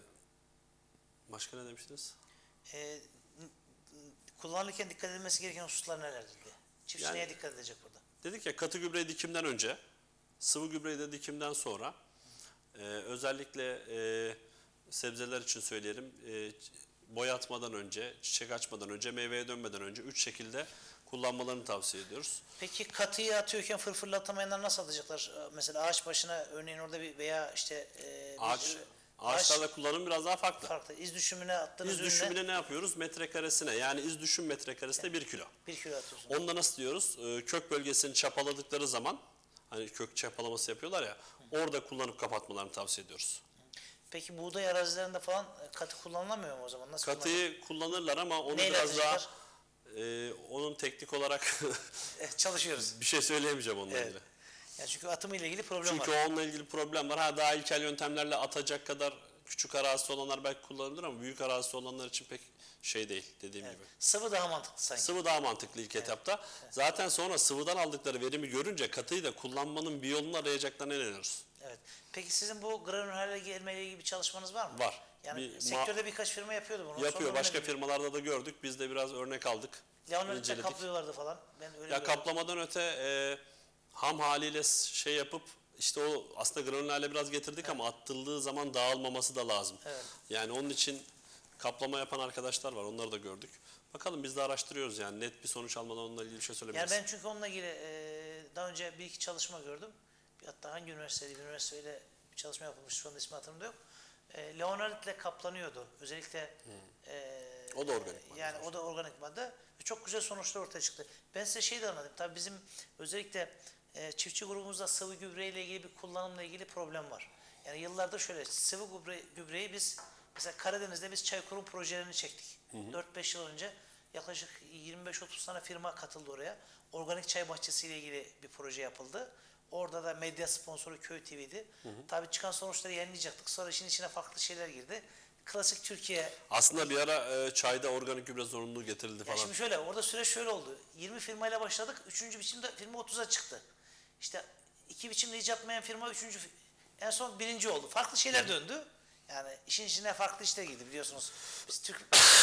başka ne demiştiniz? Ee, n- n- kullanırken dikkat edilmesi gereken hususlar nelerdir diye. Çiftçi Yani- neye dikkat edecek burada? Dedik ya katı gübreyi dikimden önce, sıvı gübreyi de dikimden sonra e, özellikle e, sebzeler için söyleyelim e, boy atmadan önce, çiçek açmadan önce, meyveye dönmeden önce üç şekilde kullanmalarını tavsiye ediyoruz. Peki katıyı atıyorken fırfırlatamayanlar nasıl atacaklar? Ee, Mesela ağaç başına örneğin orada bir veya işte e, bir- Ağaç, ağaçlarla kullanım biraz daha farklı. farklı. İz düşümüne attığınız İz ürüne düşümüne ne yapıyoruz? Metrekaresine yani iz düşüm metrekaresine bir kilo. bir kilo atıyorsun. Onda nasıl diyoruz? E, kök bölgesini çapaladıkları zaman hani kök çapalaması yapıyorlar ya orada kullanıp kapatmalarını tavsiye ediyoruz. Peki buğday arazilerinde falan e, katı kullanılamıyor mu o zaman? Nasıl Katıyı kullanırlar ama onu Neyle biraz daha atacaklar? e, onun teknik olarak kullanılıyor? E, çalışıyoruz. bir şey söyleyemeyeceğim onunla Evet. ilgili. Yani çünkü atımı ile ilgili problem Çünkü var. onunla ilgili problem var. Ha daha ilkel yöntemlerle atacak kadar küçük arazisi olanlar belki kullanılır ama büyük arazisi olanlar için pek şey değil dediğim Evet. gibi. Sıvı daha mantıklı sanki. Sıvı daha mantıklı ilk etapta. Zaten sonra sıvıdan aldıkları verimi görünce katıyı da kullanmanın bir yolunu arayacaklarına inanıyoruz. Evet. Peki sizin bu granül hale gelmeyle ilgili bir çalışmanız var mı? Var. Yani Bir ma- sektörde birkaç firma yapıyordu bunu. Yapıyor. Sonra Başka ne- firmalarda da gördük. Biz de biraz örnek aldık. Leonard'da inceledik. kaplıyorlardı falan. Ben öyle Ya gördüm. kaplamadan öte e, ham haliyle s- şey yapıp işte o aslında granül hale biraz getirdik ama atıldığı zaman dağılmaması da lazım. Evet. Yani onun için kaplama yapan arkadaşlar var. Onları da gördük. Bakalım biz de araştırıyoruz yani net bir sonuç almadan onunla ilgili bir şey Yani söylemeyiz. ben çünkü onunla ilgili e, daha önce bir iki çalışma gördüm. Hatta hangi üniversiteydi? Bir üniversiteyle bir çalışma yapılmış. Şu anda ismi hatırımda yok. E, Leonard ile kaplanıyordu. Özellikle e, O da organik madde Yani o da organik madde. Ve çok güzel sonuçlar ortaya çıktı. Ben size şey de anladım. Tabii bizim özellikle e, çiftçi grubumuzda sıvı gübre ile ilgili bir kullanımla ilgili problem var. Yani yıllardır şöyle sıvı gübre, gübreyi biz mesela Karadeniz'de biz Çaykur'un projelerini çektik. dört beş yıl önce yaklaşık yirmi beş otuz tane firma katıldı oraya. Organik çay bahçesi ile ilgili bir proje yapıldı. Orada da medya sponsoru Köy T V'di. Tabii çıkan sonuçları yayınlayacaktık. Sonra işin içine farklı şeyler girdi. Klasik Türkiye. Aslında bir ara e, çayda organik gübre zorunluluğu getirildi Ya falan. şimdi şöyle, orada süreç şöyle oldu. yirmi firmayla başladık. Üçüncü biçimde firma otuza çıktı. İşte iki biçimde hiç yapmayan firma üçüncü, fi- en son birinci oldu. Farklı şeyler döndü. Yani işin içine farklı işler girdi biliyorsunuz. Biz Türk,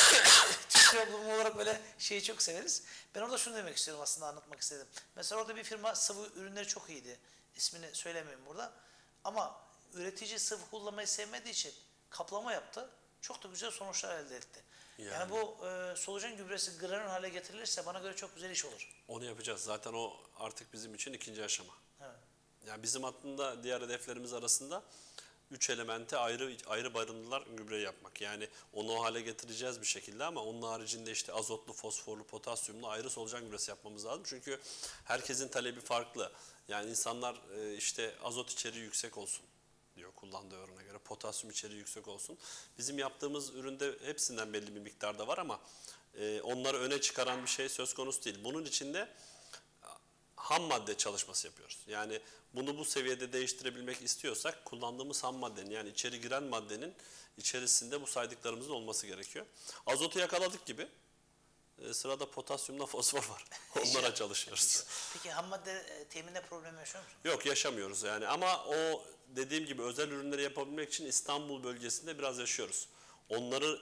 Türk toplumu olarak böyle şeyi çok severiz. Ben orada şunu demek istiyorum aslında anlatmak istedim. Mesela orada bir firma sıvı ürünleri çok iyiydi. İsmini söylemeyeyim burada. Ama üretici sıvı kullanmayı sevmediği için kaplama yaptı. Çok da güzel sonuçlar elde etti. Yani, Yani. bu e, solucan gübresi granül hale getirilirse bana göre çok güzel iş olur. Onu yapacağız. Zaten o artık bizim için ikinci aşama. Evet. Yani bizim aslında diğer hedeflerimiz arasında üç elementi ayrı ayrı barındılar gübre yapmak. Yani onu o hale getireceğiz bir şekilde ama onun haricinde işte azotlu, fosforlu, potasyumlu ayrı solucan gübresi yapmamız lazım. Çünkü herkesin talebi farklı. Yani insanlar e, işte azot içeriği yüksek olsun diyor. kullandığı ürüne göre. Potasyum içeriği yüksek olsun. Bizim yaptığımız üründe hepsinden belli bir miktarda var ama e, onları öne çıkaran bir şey söz konusu değil. Bunun içinde ham madde çalışması yapıyoruz. Yani bunu bu seviyede değiştirebilmek istiyorsak kullandığımız ham maddenin, yani içeri giren maddenin içerisinde bu saydıklarımızın olması gerekiyor. Azotu yakaladık gibi e, sırada potasyumla fosfor var. Onlara çalışıyoruz. Peki ham madde e, temininde problem yaşıyor musun? Yok, yaşamıyoruz yani, ama o dediğim gibi özel ürünleri yapabilmek için İstanbul bölgesinde biraz yaşıyoruz. Onları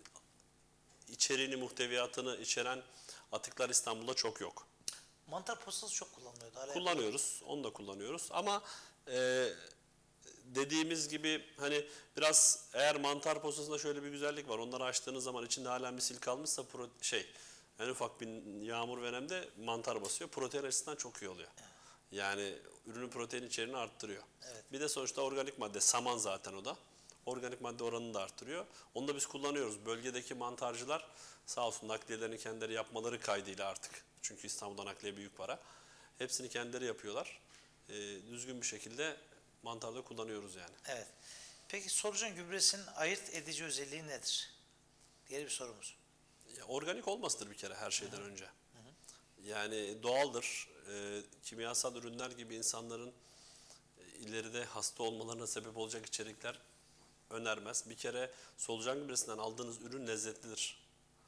içeriğini, muhteviyatını içeren atıklar İstanbul'da çok yok. Mantar postası çok kullanılıyordu. Hala Kullanıyoruz, onu da kullanıyoruz ama e, dediğimiz gibi hani biraz, eğer mantar posasında şöyle bir güzellik var. Onları açtığınız zaman içinde hala misil kalmışsa pro, şey en ufak bir yağmur ve nemde mantar basıyor. Protein açısından çok iyi oluyor. Yani ürünün protein içeriğini arttırıyor. Evet. Bir de sonuçta organik madde, saman zaten o da. Organik madde oranını da arttırıyor. Onu da biz kullanıyoruz. Bölgedeki mantarcılar sağ olsun nakliyelerini kendileri yapmaları kaydıyla artık. Çünkü İstanbul'da nakliye büyük para. Hepsini kendileri yapıyorlar. Ee, düzgün bir şekilde mantarda kullanıyoruz yani. Evet. Peki solucan gübresinin ayırt edici özelliği nedir? Diğer bir sorumuz. Ya, organik olmasıdır bir kere her şeyden Hı-hı. önce. Hı-hı. Yani doğaldır. Ee, kimyasal ürünler gibi insanların e, ileride hasta olmalarına sebep olacak içerikler önermez. Bir kere solucan gübresinden aldığınız ürün lezzetlidir.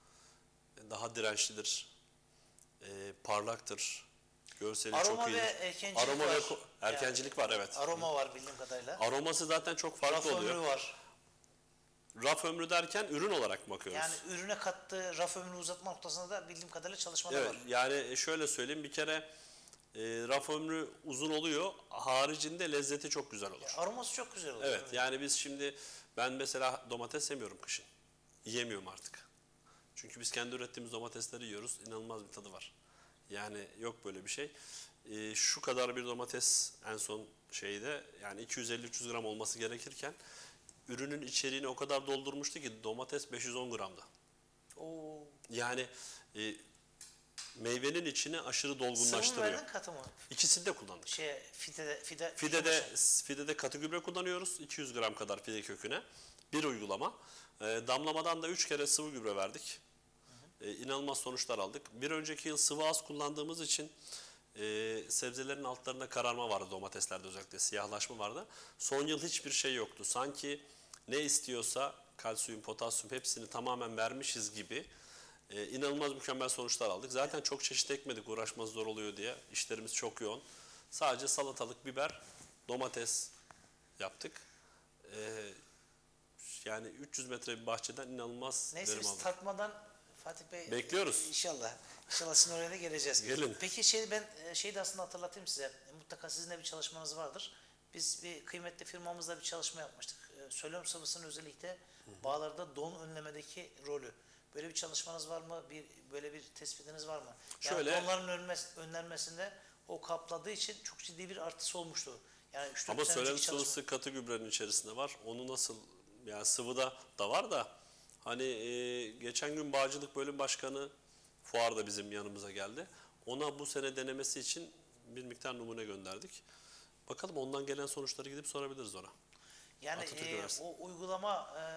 Daha dirençlidir. E, parlaktır. Görseli Aroma çok iyidir. ve erkencilik Aroma var. ve ko- erkencilik Yani, var, evet. Aroma var bildiğim kadarıyla. Aroması zaten çok farklı Raf oluyor. ömrü var. Raf ömrü derken ürün olarak mı bakıyoruz? Yani ürüne kattığı raf ömrünü uzatma noktasında da bildiğim kadarıyla çalışmalar Evet, var. yani şöyle söyleyeyim, bir kere e, raf ömrü uzun oluyor. Haricinde lezzeti çok güzel olur. Ya, aroması çok güzel oluyor. Evet, yani biz şimdi, ben mesela domates yemiyorum kışın. Yiyemiyorum artık. Çünkü biz kendi ürettiğimiz domatesleri yiyoruz. İnanılmaz bir tadı var. Yani yok böyle bir şey. Ee, şu kadar bir domates en son şeyde, yani iki yüz elli üç yüz gram olması gerekirken ürünün içeriğini o kadar doldurmuştu ki domates beş yüz on gramdı. Oo. Yani e, meyvenin içini aşırı Sıvı mı dolgunlaştırıyor. verdin katı mı? İkisini de kullandık. Şey, fide, fide, Fidede, fidede katı gübre kullanıyoruz. iki yüz gram kadar fide köküne. Bir uygulama. E, damlamadan da üç kere sıvı gübre verdik. E, inanılmaz sonuçlar aldık. Bir önceki yıl sıvı az kullandığımız için e, sebzelerin altlarında kararma vardı, domateslerde özellikle siyahlaşma vardı. Son yıl hiçbir şey yoktu. Sanki ne istiyorsa kalsiyum, potasyum hepsini tamamen vermişiz gibi e, inanılmaz mükemmel sonuçlar aldık. Zaten çok çeşit ekmedik, uğraşması zor oluyor diye. İşlerimiz çok yoğun. Sadece salatalık, biber, domates yaptık. E, yani üç yüz metre bir bahçeden inanılmaz Neyse verim biz aldık. tartmadan Fatih Bey Bekliyoruz. İnşallah. İnşallah sizin oraya da geleceğiz. Gelin. Peki şey ben şeyi de aslında hatırlatayım size. E, mutlaka sizin de bir çalışmanız vardır. Biz bir kıymetli firmamızla bir çalışma yapmıştık. E, Söylem sıvısının özellikle bağlarda don önlemedeki rolü. Böyle bir çalışmanız var mı? Bir böyle bir tespitiniz var mı? Yani Şöyle- donların önlenmesi, önlenmesinde o kapladığı için çok ciddi bir artısı olmuştu. Yani üç dört Ama sene söylem önceki çalışma. sıvısı katı gübrenin içerisinde var. Onu nasıl, yani sıvıda da var da hani e, geçen gün Bağcılık Bölüm Başkanı fuarda bizim yanımıza geldi. Ona bu sene denemesi için bir miktar numune gönderdik. Bakalım, ondan gelen sonuçları gidip sorabiliriz ona. Yani Atatürk e, Üniversitesi. o uygulama e,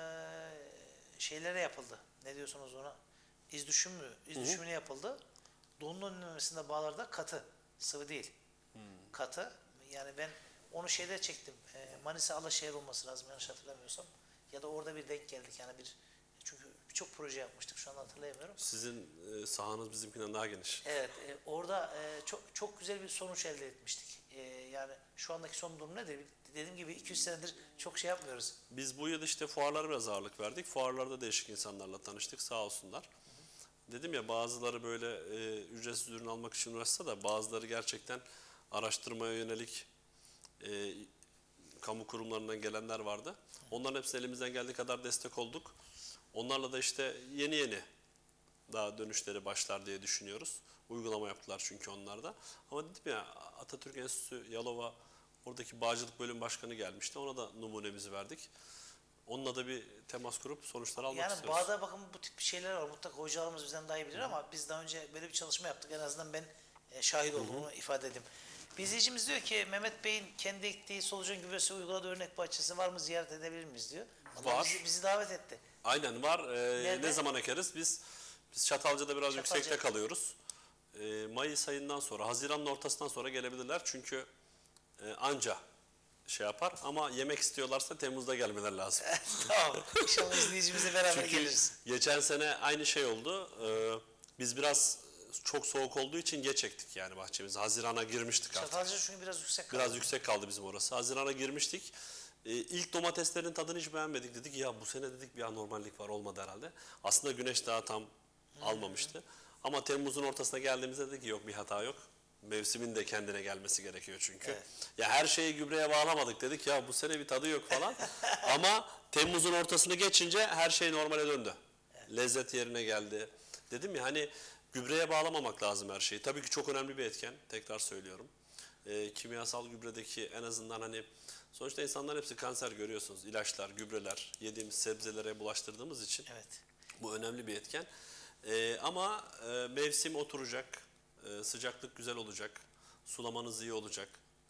şeylere yapıldı. Ne diyorsunuz ona? İz düşüm mü? İz düşümüne yapıldı. Donun önlemesinde bağlarda katı. Sıvı değil. Katı. Yani ben onu şeyde çektim. E, Manisa Alaşehir olması lazım yanlış hatırlamıyorsam. Ya da orada bir denk geldik. Yani bir çünkü birçok proje yapmıştık. Şu an hatırlayamıyorum. Sizin e, sahanız bizimkinden daha geniş. Evet, e, orada e, çok çok güzel bir sonuç elde etmiştik. E, yani şu andaki son durum nedir? Dediğim gibi iki yüz senedir çok şey yapmıyoruz. Biz bu yıl işte fuarlara biraz ağırlık verdik. Fuarlarda değişik insanlarla tanıştık, sağ olsunlar. Dedim ya, bazıları böyle e, ücretsiz ürün almak için uğraşsa da bazıları gerçekten araştırmaya yönelik e, kamu kurumlarından gelenler vardı. Onların hepsine elimizden geldiği kadar destek olduk. Onlarla da işte yeni yeni daha dönüşleri başlar diye düşünüyoruz. Uygulama yaptılar çünkü onlar da. Ama dedim ya, Atatürk Enstitüsü Yalova, oradaki Bağcılık Bölüm Başkanı gelmişti. Ona da numunemizi verdik. Onunla da bir temas kurup sonuçlar almak Yani istiyoruz. bağda bakın bu tip şeyler var. Mutlaka hocalarımız bizden daha iyi bilir ama biz daha önce böyle bir çalışma yaptık. En azından ben e, şahit oldum, onu ifade edeyim. Bir izleyicimiz diyor ki Mehmet Bey'in kendi ektiği solucan gübresi uyguladığı örnek bahçesi var mı, ziyaret edebilir miyiz diyor. Vallahi Var. Bizi, bizi davet etti. Aynen var. Ee, Nerede? ne zaman ekeriz? Biz biz Çatalca'da biraz Çatalca. yüksekte kalıyoruz. Ee, Mayıs ayından sonra, Haziran'ın ortasından sonra gelebilirler. Çünkü e, anca şey yapar ama yemek istiyorlarsa Temmuz'da gelmeleri lazım. Tamam. İnşallah izleyicimizle beraber Çünkü geliriz. geçen sene aynı şey oldu. Ee, biz biraz çok soğuk olduğu için geç ektik yani bahçemizi. Haziran'a girmiştik artık. Çatalca çünkü biraz yüksek kaldı. Biraz yüksek kaldı bizim orası. Haziran'a girmiştik. Ee, ilk domateslerin tadını hiç beğenmedik. Dedik ya bu sene dedik bir anormallik var, olmadı herhalde. Aslında güneş daha tam almamıştı. Ama Temmuz'un ortasına geldiğimizde dedik ki yok, bir hata yok. Mevsimin de kendine gelmesi gerekiyor çünkü. Evet. Ya her şeyi gübreye bağlamadık, dedik ya bu sene bir tadı yok falan. Ama Temmuz'un ortasını geçince her şey normale döndü. Lezzet yerine geldi. Dedim ya hani gübreye bağlamamak lazım her şeyi. Tabii ki çok önemli bir etken. Tekrar söylüyorum. E, kimyasal gübredeki en azından hani sonuçta insanlar hepsi kanser, görüyorsunuz. İlaçlar, gübreler, yediğimiz sebzelere bulaştırdığımız için Evet. bu önemli bir etken. E, ama e, mevsim oturacak, e, sıcaklık güzel olacak, sulamanız iyi olacak,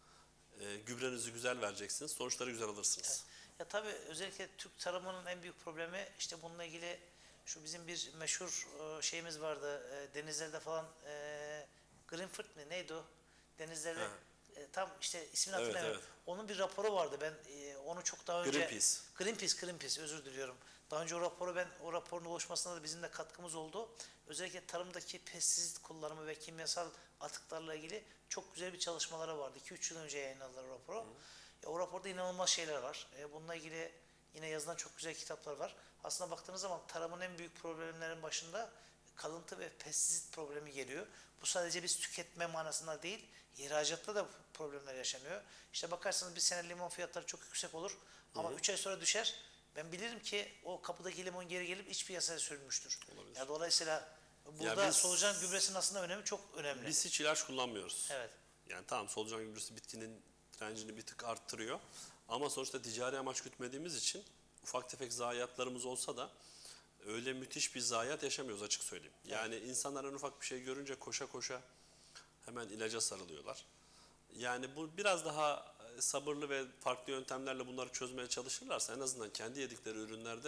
e, gübrenizi güzel vereceksiniz, sonuçları güzel alırsınız. Ya tabii özellikle Türk tarımının en büyük problemi işte bununla ilgili şu bizim bir meşhur e, şeyimiz vardı. E, denizlerde falan e, Greenfield mi neydi o? Denizlerde Ha. e, tam işte ismini Evet, hatırlamıyorum. evet. Onun bir raporu vardı. Ben e, onu çok daha önce Greenpeace. Greenpeace, Greenpeace özür diliyorum. Daha önce o raporu ben o raporun oluşmasına da bizim de katkımız oldu. Özellikle tarımdaki pestisit kullanımı ve kimyasal atıklarla ilgili çok güzel bir çalışmaları vardı. iki üç yıl önce yayınladılar o raporu. E, o raporda inanılmaz şeyler var. E, bununla ilgili yine yazılan çok güzel kitaplar var. Aslında baktığınız zaman tarımın en büyük problemlerin başında kalıntı ve pestisit problemi geliyor. Bu sadece biz tüketme manasında değil, ihracatta da problemler yaşanıyor. İşte bakarsanız bir sene limon fiyatları çok yüksek olur ama üç ay sonra düşer. Ben bilirim ki o kapıdaki limon geri gelip iç piyasaya sürülmüştür. Olabilir. Ya dolayısıyla burada biz- solucan gübresinin aslında önemi çok önemli. Biz hiç ilaç kullanmıyoruz. Evet. Yani tamam, solucan gübresi bitkinin direncini bir tık arttırıyor. Ama sonuçta ticari amaç gütmediğimiz için ufak tefek zayiatlarımız olsa da öyle müthiş bir zayiat yaşamıyoruz, açık söyleyeyim. Yani insanlar en ufak bir şey görünce koşa koşa hemen ilaca sarılıyorlar. Yani bu biraz daha sabırlı ve farklı yöntemlerle bunları çözmeye çalışırlarsa en azından kendi yedikleri ürünlerde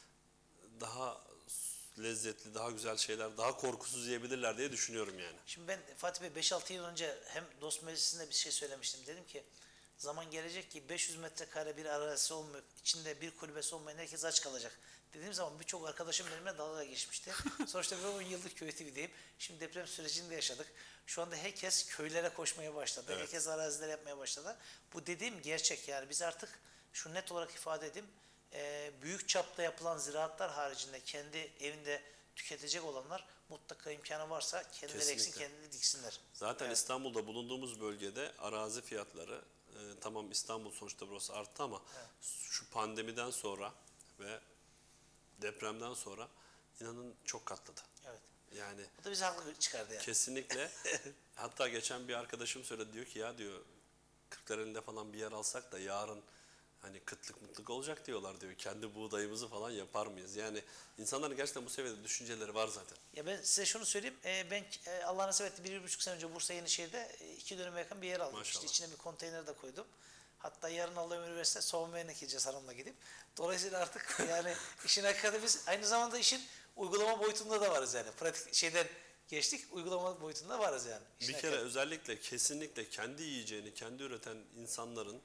daha lezzetli, daha güzel şeyler, daha korkusuz yiyebilirler diye düşünüyorum yani. Şimdi ben Fatih Bey beş altı yıl önce hem dost meclisinde bir şey söylemiştim. Dedim ki zaman gelecek ki beş yüz metrekare bir arazisi olmayıp içinde bir kulübesi olmayan herkes aç kalacak. Dediğim zaman birçok arkadaşım benimle dalga geçmişti. Sonuçta ben on yıllık köy T V'deyim. Şimdi deprem sürecinde yaşadık. Şu anda herkes köylere koşmaya başladı. Evet. Herkes araziler yapmaya başladı. Bu dediğim gerçek yani biz artık şu net olarak ifade edeyim. E, büyük çapta yapılan ziraatlar haricinde kendi evinde tüketecek olanlar mutlaka imkanı varsa kendileri eksin, Kesinlikle. kendileri diksinler. Zaten Evet. İstanbul'da bulunduğumuz bölgede arazi fiyatları, e, tamam İstanbul sonuçta burası arttı ama şu pandemiden sonra ve depremden sonra inanın çok katladı. Evet. Yani Bu da bizi haklı çıkardı yani. kesinlikle. Hatta geçen bir arkadaşım söyledi, diyor ki ya diyor Kırklareli'nde falan bir yer alsak da yarın hani kıtlık mıtlık olacak diyorlar diyor. Kendi buğdayımızı falan yapar mıyız? Yani insanların gerçekten bu seviyede düşünceleri var zaten. Ya ben size şunu söyleyeyim. E, ben e, Allah nasip etti bir, bir buçuk sene önce Bursa Yenişehir'de e, iki döneme yakın bir yer aldım. Maşallah. İşte içine bir konteyner de koydum. Hatta yarın Allah'ım üniversite savunmaya ekeceğiz hanımla gidip. Dolayısıyla artık yani işin hakikati biz aynı zamanda işin uygulama boyutunda da varız yani. Pratik şeyden geçtik, uygulama boyutunda varız yani. İşin Bir kere hakikati. özellikle kesinlikle kendi yiyeceğini kendi üreten insanların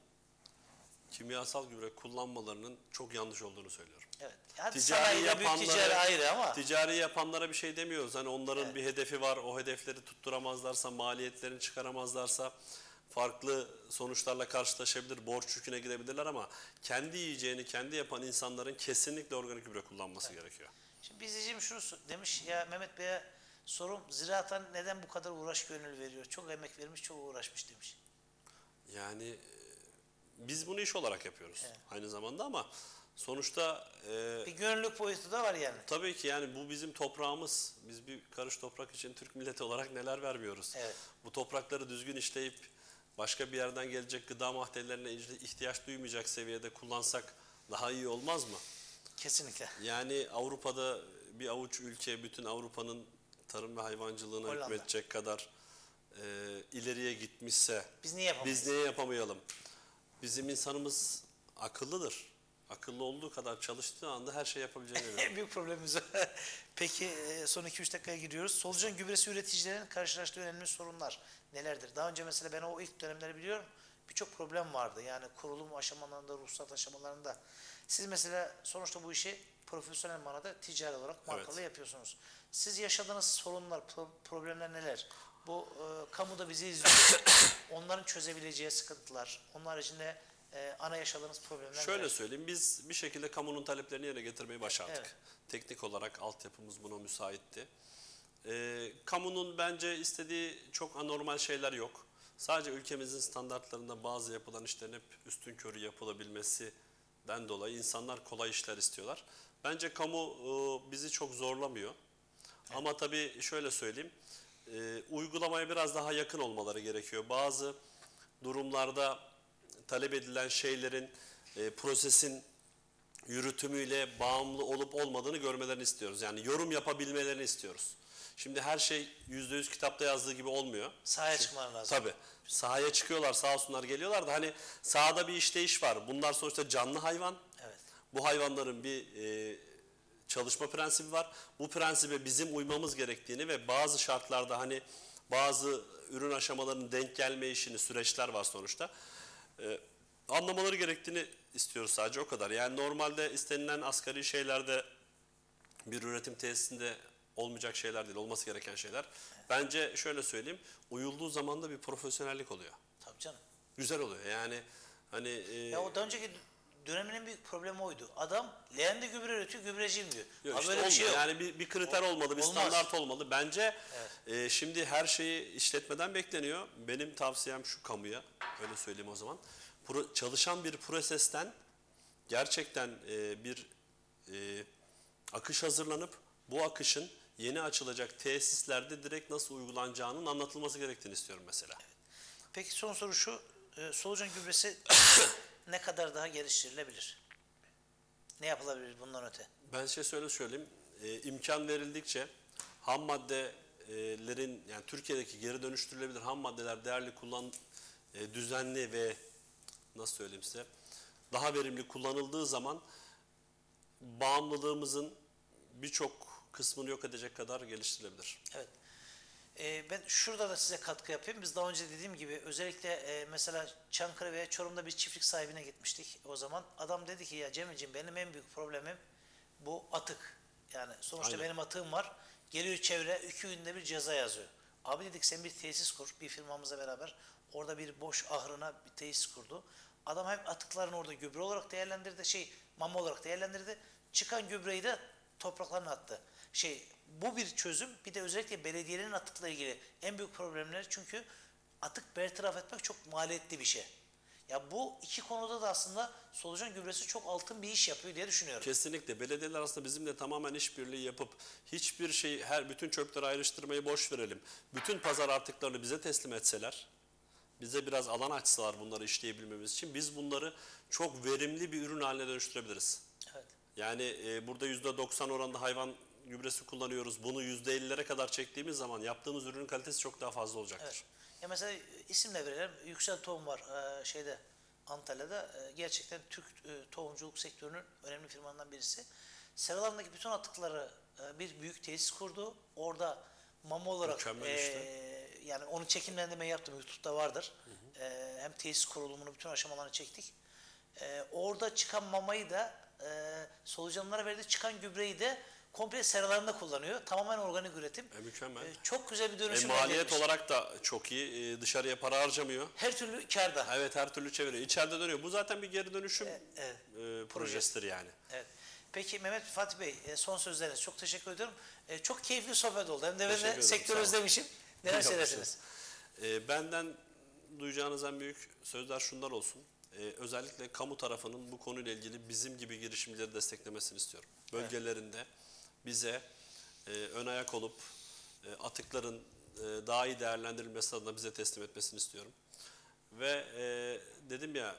kimyasal gübre kullanmalarının çok yanlış olduğunu söylüyorum. Evet. Hadi Ticari sanayiyle büyük yapanları- ticari ayrı ama. Ticari yapanlara bir şey demiyoruz. Hani onların Evet. bir hedefi var. O hedefleri tutturamazlarsa, maliyetlerini çıkaramazlarsa farklı sonuçlarla karşılaşabilir, borç yüküne gidebilirler ama kendi yiyeceğini kendi yapan insanların kesinlikle organik gübre kullanması gerekiyor. Şimdi bir izleyicim şunu so- demiş ya Mehmet Bey'e sorum ziraatan neden bu kadar uğraş gönül veriyor? Çok emek vermiş, çok uğraşmış demiş. Yani e, biz bunu iş olarak yapıyoruz Evet. aynı zamanda ama sonuçta e, Bir gönüllülük boyutu da var yani. tabii ki yani bu bizim toprağımız. Biz bir karış toprak için Türk milleti olarak neler vermiyoruz. Evet. Bu toprakları düzgün işleyip başka bir yerden gelecek gıda maddelerine ihtiyaç duymayacak seviyede kullansak daha iyi olmaz mı? Kesinlikle. Yani Avrupa'da bir avuç ülke bütün Avrupa'nın tarım ve hayvancılığına Hollanda. hükmedecek kadar e, ileriye gitmişse Biz niye yapamayız? biz niye yapamayalım? Bizim insanımız akıllıdır. Akıllı olduğu kadar çalıştığı anda her şey yapabileceğine En inanıyorum. büyük problemimiz o. Peki e, son iki üç dakikaya gidiyoruz. Solucan gübresi üreticilerin karşılaştığı önemli sorunlar nelerdir? Daha önce mesela ben o ilk dönemleri biliyorum. Birçok problem vardı. Yani kurulum aşamalarında, ruhsat aşamalarında. Siz mesela sonuçta bu işi profesyonel manada ticari olarak markalı Evet. yapıyorsunuz. Siz yaşadığınız sorunlar, pro- problemler neler? Bu e, kamuda bizi izliyor. Onların çözebileceği sıkıntılar. Onun haricinde e, ana yaşadığınız problemler Şöyle neler? söyleyeyim, biz bir şekilde kamunun taleplerini yerine getirmeyi başardık. Evet. Teknik olarak altyapımız buna müsaitti. Ee, kamunun bence istediği çok anormal şeyler yok. Sadece ülkemizin standartlarında bazı yapılan işlerin hep üstünkörü yapılabilmesinden dolayı insanlar kolay işler istiyorlar. Bence kamu e, bizi çok zorlamıyor. Ama tabii şöyle söyleyeyim, e, uygulamaya biraz daha yakın olmaları gerekiyor. Bazı durumlarda talep edilen şeylerin, e, prosesin yürütümüyle bağımlı olup olmadığını görmelerini istiyoruz. Yani yorum yapabilmelerini istiyoruz. Şimdi her şey yüzde yüz kitapta yazdığı gibi olmuyor. Sahaya çıkmaları lazım. Tabii. Sahaya çıkıyorlar, sağ olsunlar geliyorlar da hani sahada bir işleyiş var. Bunlar sonuçta canlı hayvan. Evet. Bu hayvanların bir e, çalışma prensibi var. Bu prensibe bizim uymamız gerektiğini ve bazı şartlarda hani bazı ürün aşamalarının denk gelme işini, süreçler var sonuçta. E, anlamaları gerektiğini istiyoruz, sadece o kadar. Yani normalde istenilen asgari şeylerde bir üretim tesisinde olmayacak şeyler değil, olması gereken şeyler. Bence şöyle söyleyeyim, uyulduğu zaman da bir profesyonellik oluyor. Tabii canım. Güzel oluyor yani hani... e, Ya o daha önceki dönemin en büyük problemi oydu. Adam leğende gübre üretiyor, gübreciyim diyor. Yok Ama işte böyle bir şey yok. olmuyor. Yani bir, bir kriter olmalı, bir Olmaz. standart olmalı. Bence Evet. e, şimdi her şeyi işletmeden bekleniyor. Benim tavsiyem şu kamuya, öyle söyleyeyim o zaman. Pro- çalışan bir prosesten gerçekten e, bir e, akış hazırlanıp bu akışın yeni açılacak tesislerde direkt nasıl uygulanacağının anlatılması gerektiğini istiyorum mesela. Peki son soru şu. E, solucan gübresi ne kadar daha geliştirilebilir? Ne yapılabilir bundan öte? Ben şey söyle söyleyeyim, e, imkan verildikçe ham maddelerin, yani Türkiye'deki geri dönüştürülebilir ham maddeler değerli kullan, e, düzenli ve nasıl söyleyeyim size, daha verimli kullanıldığı zaman bağımlılığımızın birçok kısmını yok edecek kadar geliştirilebilir. Evet. E, ben şurada da size katkı yapayım. Biz daha önce dediğim gibi özellikle e, mesela Çankırı veya Çorum'da bir çiftlik sahibine gitmiştik o zaman. Adam dedi ki ya Cemil'ciğim benim en büyük problemim bu atık. Yani sonuçta Aynen. benim atığım var. Geliyor çevre iki günde bir ceza yazıyor. Abi dedik sen bir tesis kur bir firmamızla beraber. Orada bir boş ahırına bir tesis kurdu. Adam hem atıklarını orada gübre olarak değerlendirdi. Şey mama olarak değerlendirdi. Çıkan gübreyi de topraklarına attı. Şey bu bir çözüm. Bir de özellikle belediyelerin atıkla ilgili en büyük problemleri çünkü atık bertaraf etmek çok maliyetli bir şey. Ya bu iki konuda da aslında solucan gübresi çok altın bir iş yapıyor diye düşünüyorum. Kesinlikle belediyeler aslında bizimle tamamen işbirliği yapıp hiçbir şey, her bütün çöpleri ayrıştırmayı boş verelim. Bütün pazar artıklarını bize teslim etseler, bize biraz alan açsalar bunları işleyebilmemiz için, biz bunları çok verimli bir ürün haline dönüştürebiliriz. Evet. Yani e, burada yüzde doksan oranında hayvan gübresi kullanıyoruz. Bunu yüzde ellilere kadar çektiğimiz zaman yaptığımız ürünün kalitesi çok daha fazla olacaktır. Evet. Ya mesela isim de verelim. Yüksel Tohum var e, şeyde Antalya'da. E, gerçekten Türk e, tohumculuk sektörünün önemli firmalarından birisi. Seralarındaki bütün atıkları e, bir büyük tesis kurdu. Orada mama olarak Mükemmel e, işte. yani onu çekimlendirme yaptım. YouTube'da vardır. Hı hı. E, hem tesis kurulumunu bütün aşamalarını çektik. E, orada çıkan mamayı da e, solucanlara verdi. Çıkan gübreyi de komple seralarında kullanıyor. Tamamen organik üretim. E, mükemmel. E, çok güzel bir E, dönüşüm elde maliyet etmiş. olarak da çok iyi. E, dışarıya para harcamıyor. Her türlü kârda. Evet, her türlü çeviriyor. İçeride dönüyor. Bu zaten bir geri dönüşüm E, evet. e, projesidir yani. Evet. Peki Mehmet Fatih Bey e, son sözleriniz. Çok teşekkür ediyorum. E, çok keyifli sohbet oldu. Hem de ben Teşekkür de ederim, sektörü sağ olun. özlemişim. Neler Yok, söylersiniz? E, benden duyacağınız en büyük sözler şunlar olsun. E, özellikle kamu tarafının bu konuyla ilgili bizim gibi girişimcileri desteklemesini istiyorum. Bölgelerinde bize e, ön ayak olup e, atıkların e, daha iyi değerlendirilmesi adına bize teslim etmesini istiyorum. Ve e, dedim ya,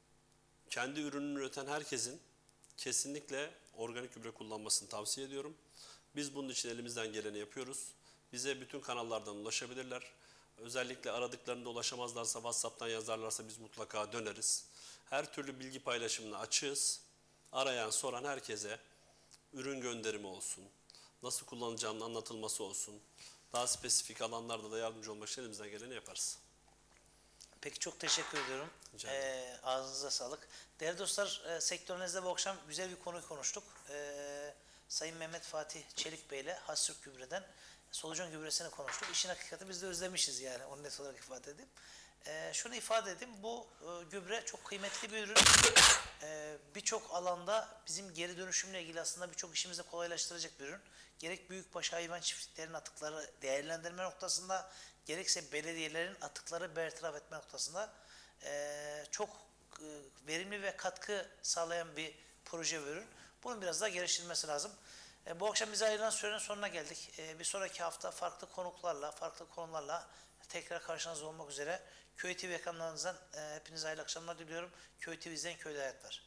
kendi ürününü üreten herkesin kesinlikle organik gübre kullanmasını tavsiye ediyorum. Biz bunun için elimizden geleni yapıyoruz. Bize bütün kanallardan ulaşabilirler. Özellikle aradıklarında ulaşamazlarsa WhatsApp'tan yazarlarsa biz mutlaka döneriz. Her türlü bilgi paylaşımına açığız. Arayan, soran herkese ürün gönderimi olsun, nasıl kullanacağının anlatılması olsun, daha spesifik alanlarda da yardımcı olmak için elimizden geleni yaparız. Peki çok teşekkür ediyorum. Rica ederim. Ee, ağzınıza sağlık. Değerli dostlar, e, sektörünüzde bu akşam güzel bir konuyu konuştuk. Ee, Sayın Mehmet Fatih Çelik Bey ile Hasürk Gübre'den solucan gübresini konuştuk. İşin hakikati biz de özlemişiz yani, onu net olarak ifade edeyim. Ee, şunu ifade edeyim, bu e, gübre çok kıymetli bir ürün. Ee, birçok alanda bizim geri dönüşümle ilgili aslında birçok işimizi kolaylaştıracak bir ürün. Gerek büyükbaş hayvan çiftliklerinin atıkları değerlendirme noktasında, gerekse belediyelerin atıkları bertaraf etme noktasında e, çok e, verimli ve katkı sağlayan bir proje ve ürün. Bunun biraz daha geliştirilmesi lazım. E, bu akşam bize ayrılan sürenin sonuna geldik. E, bir sonraki hafta farklı konuklarla, farklı konularla tekrar karşınızda olmak üzere. Köy T V ekranlarınızdan e, hepinize hayırlı akşamlar diliyorum. Köy T V izleyen köyde hayat var.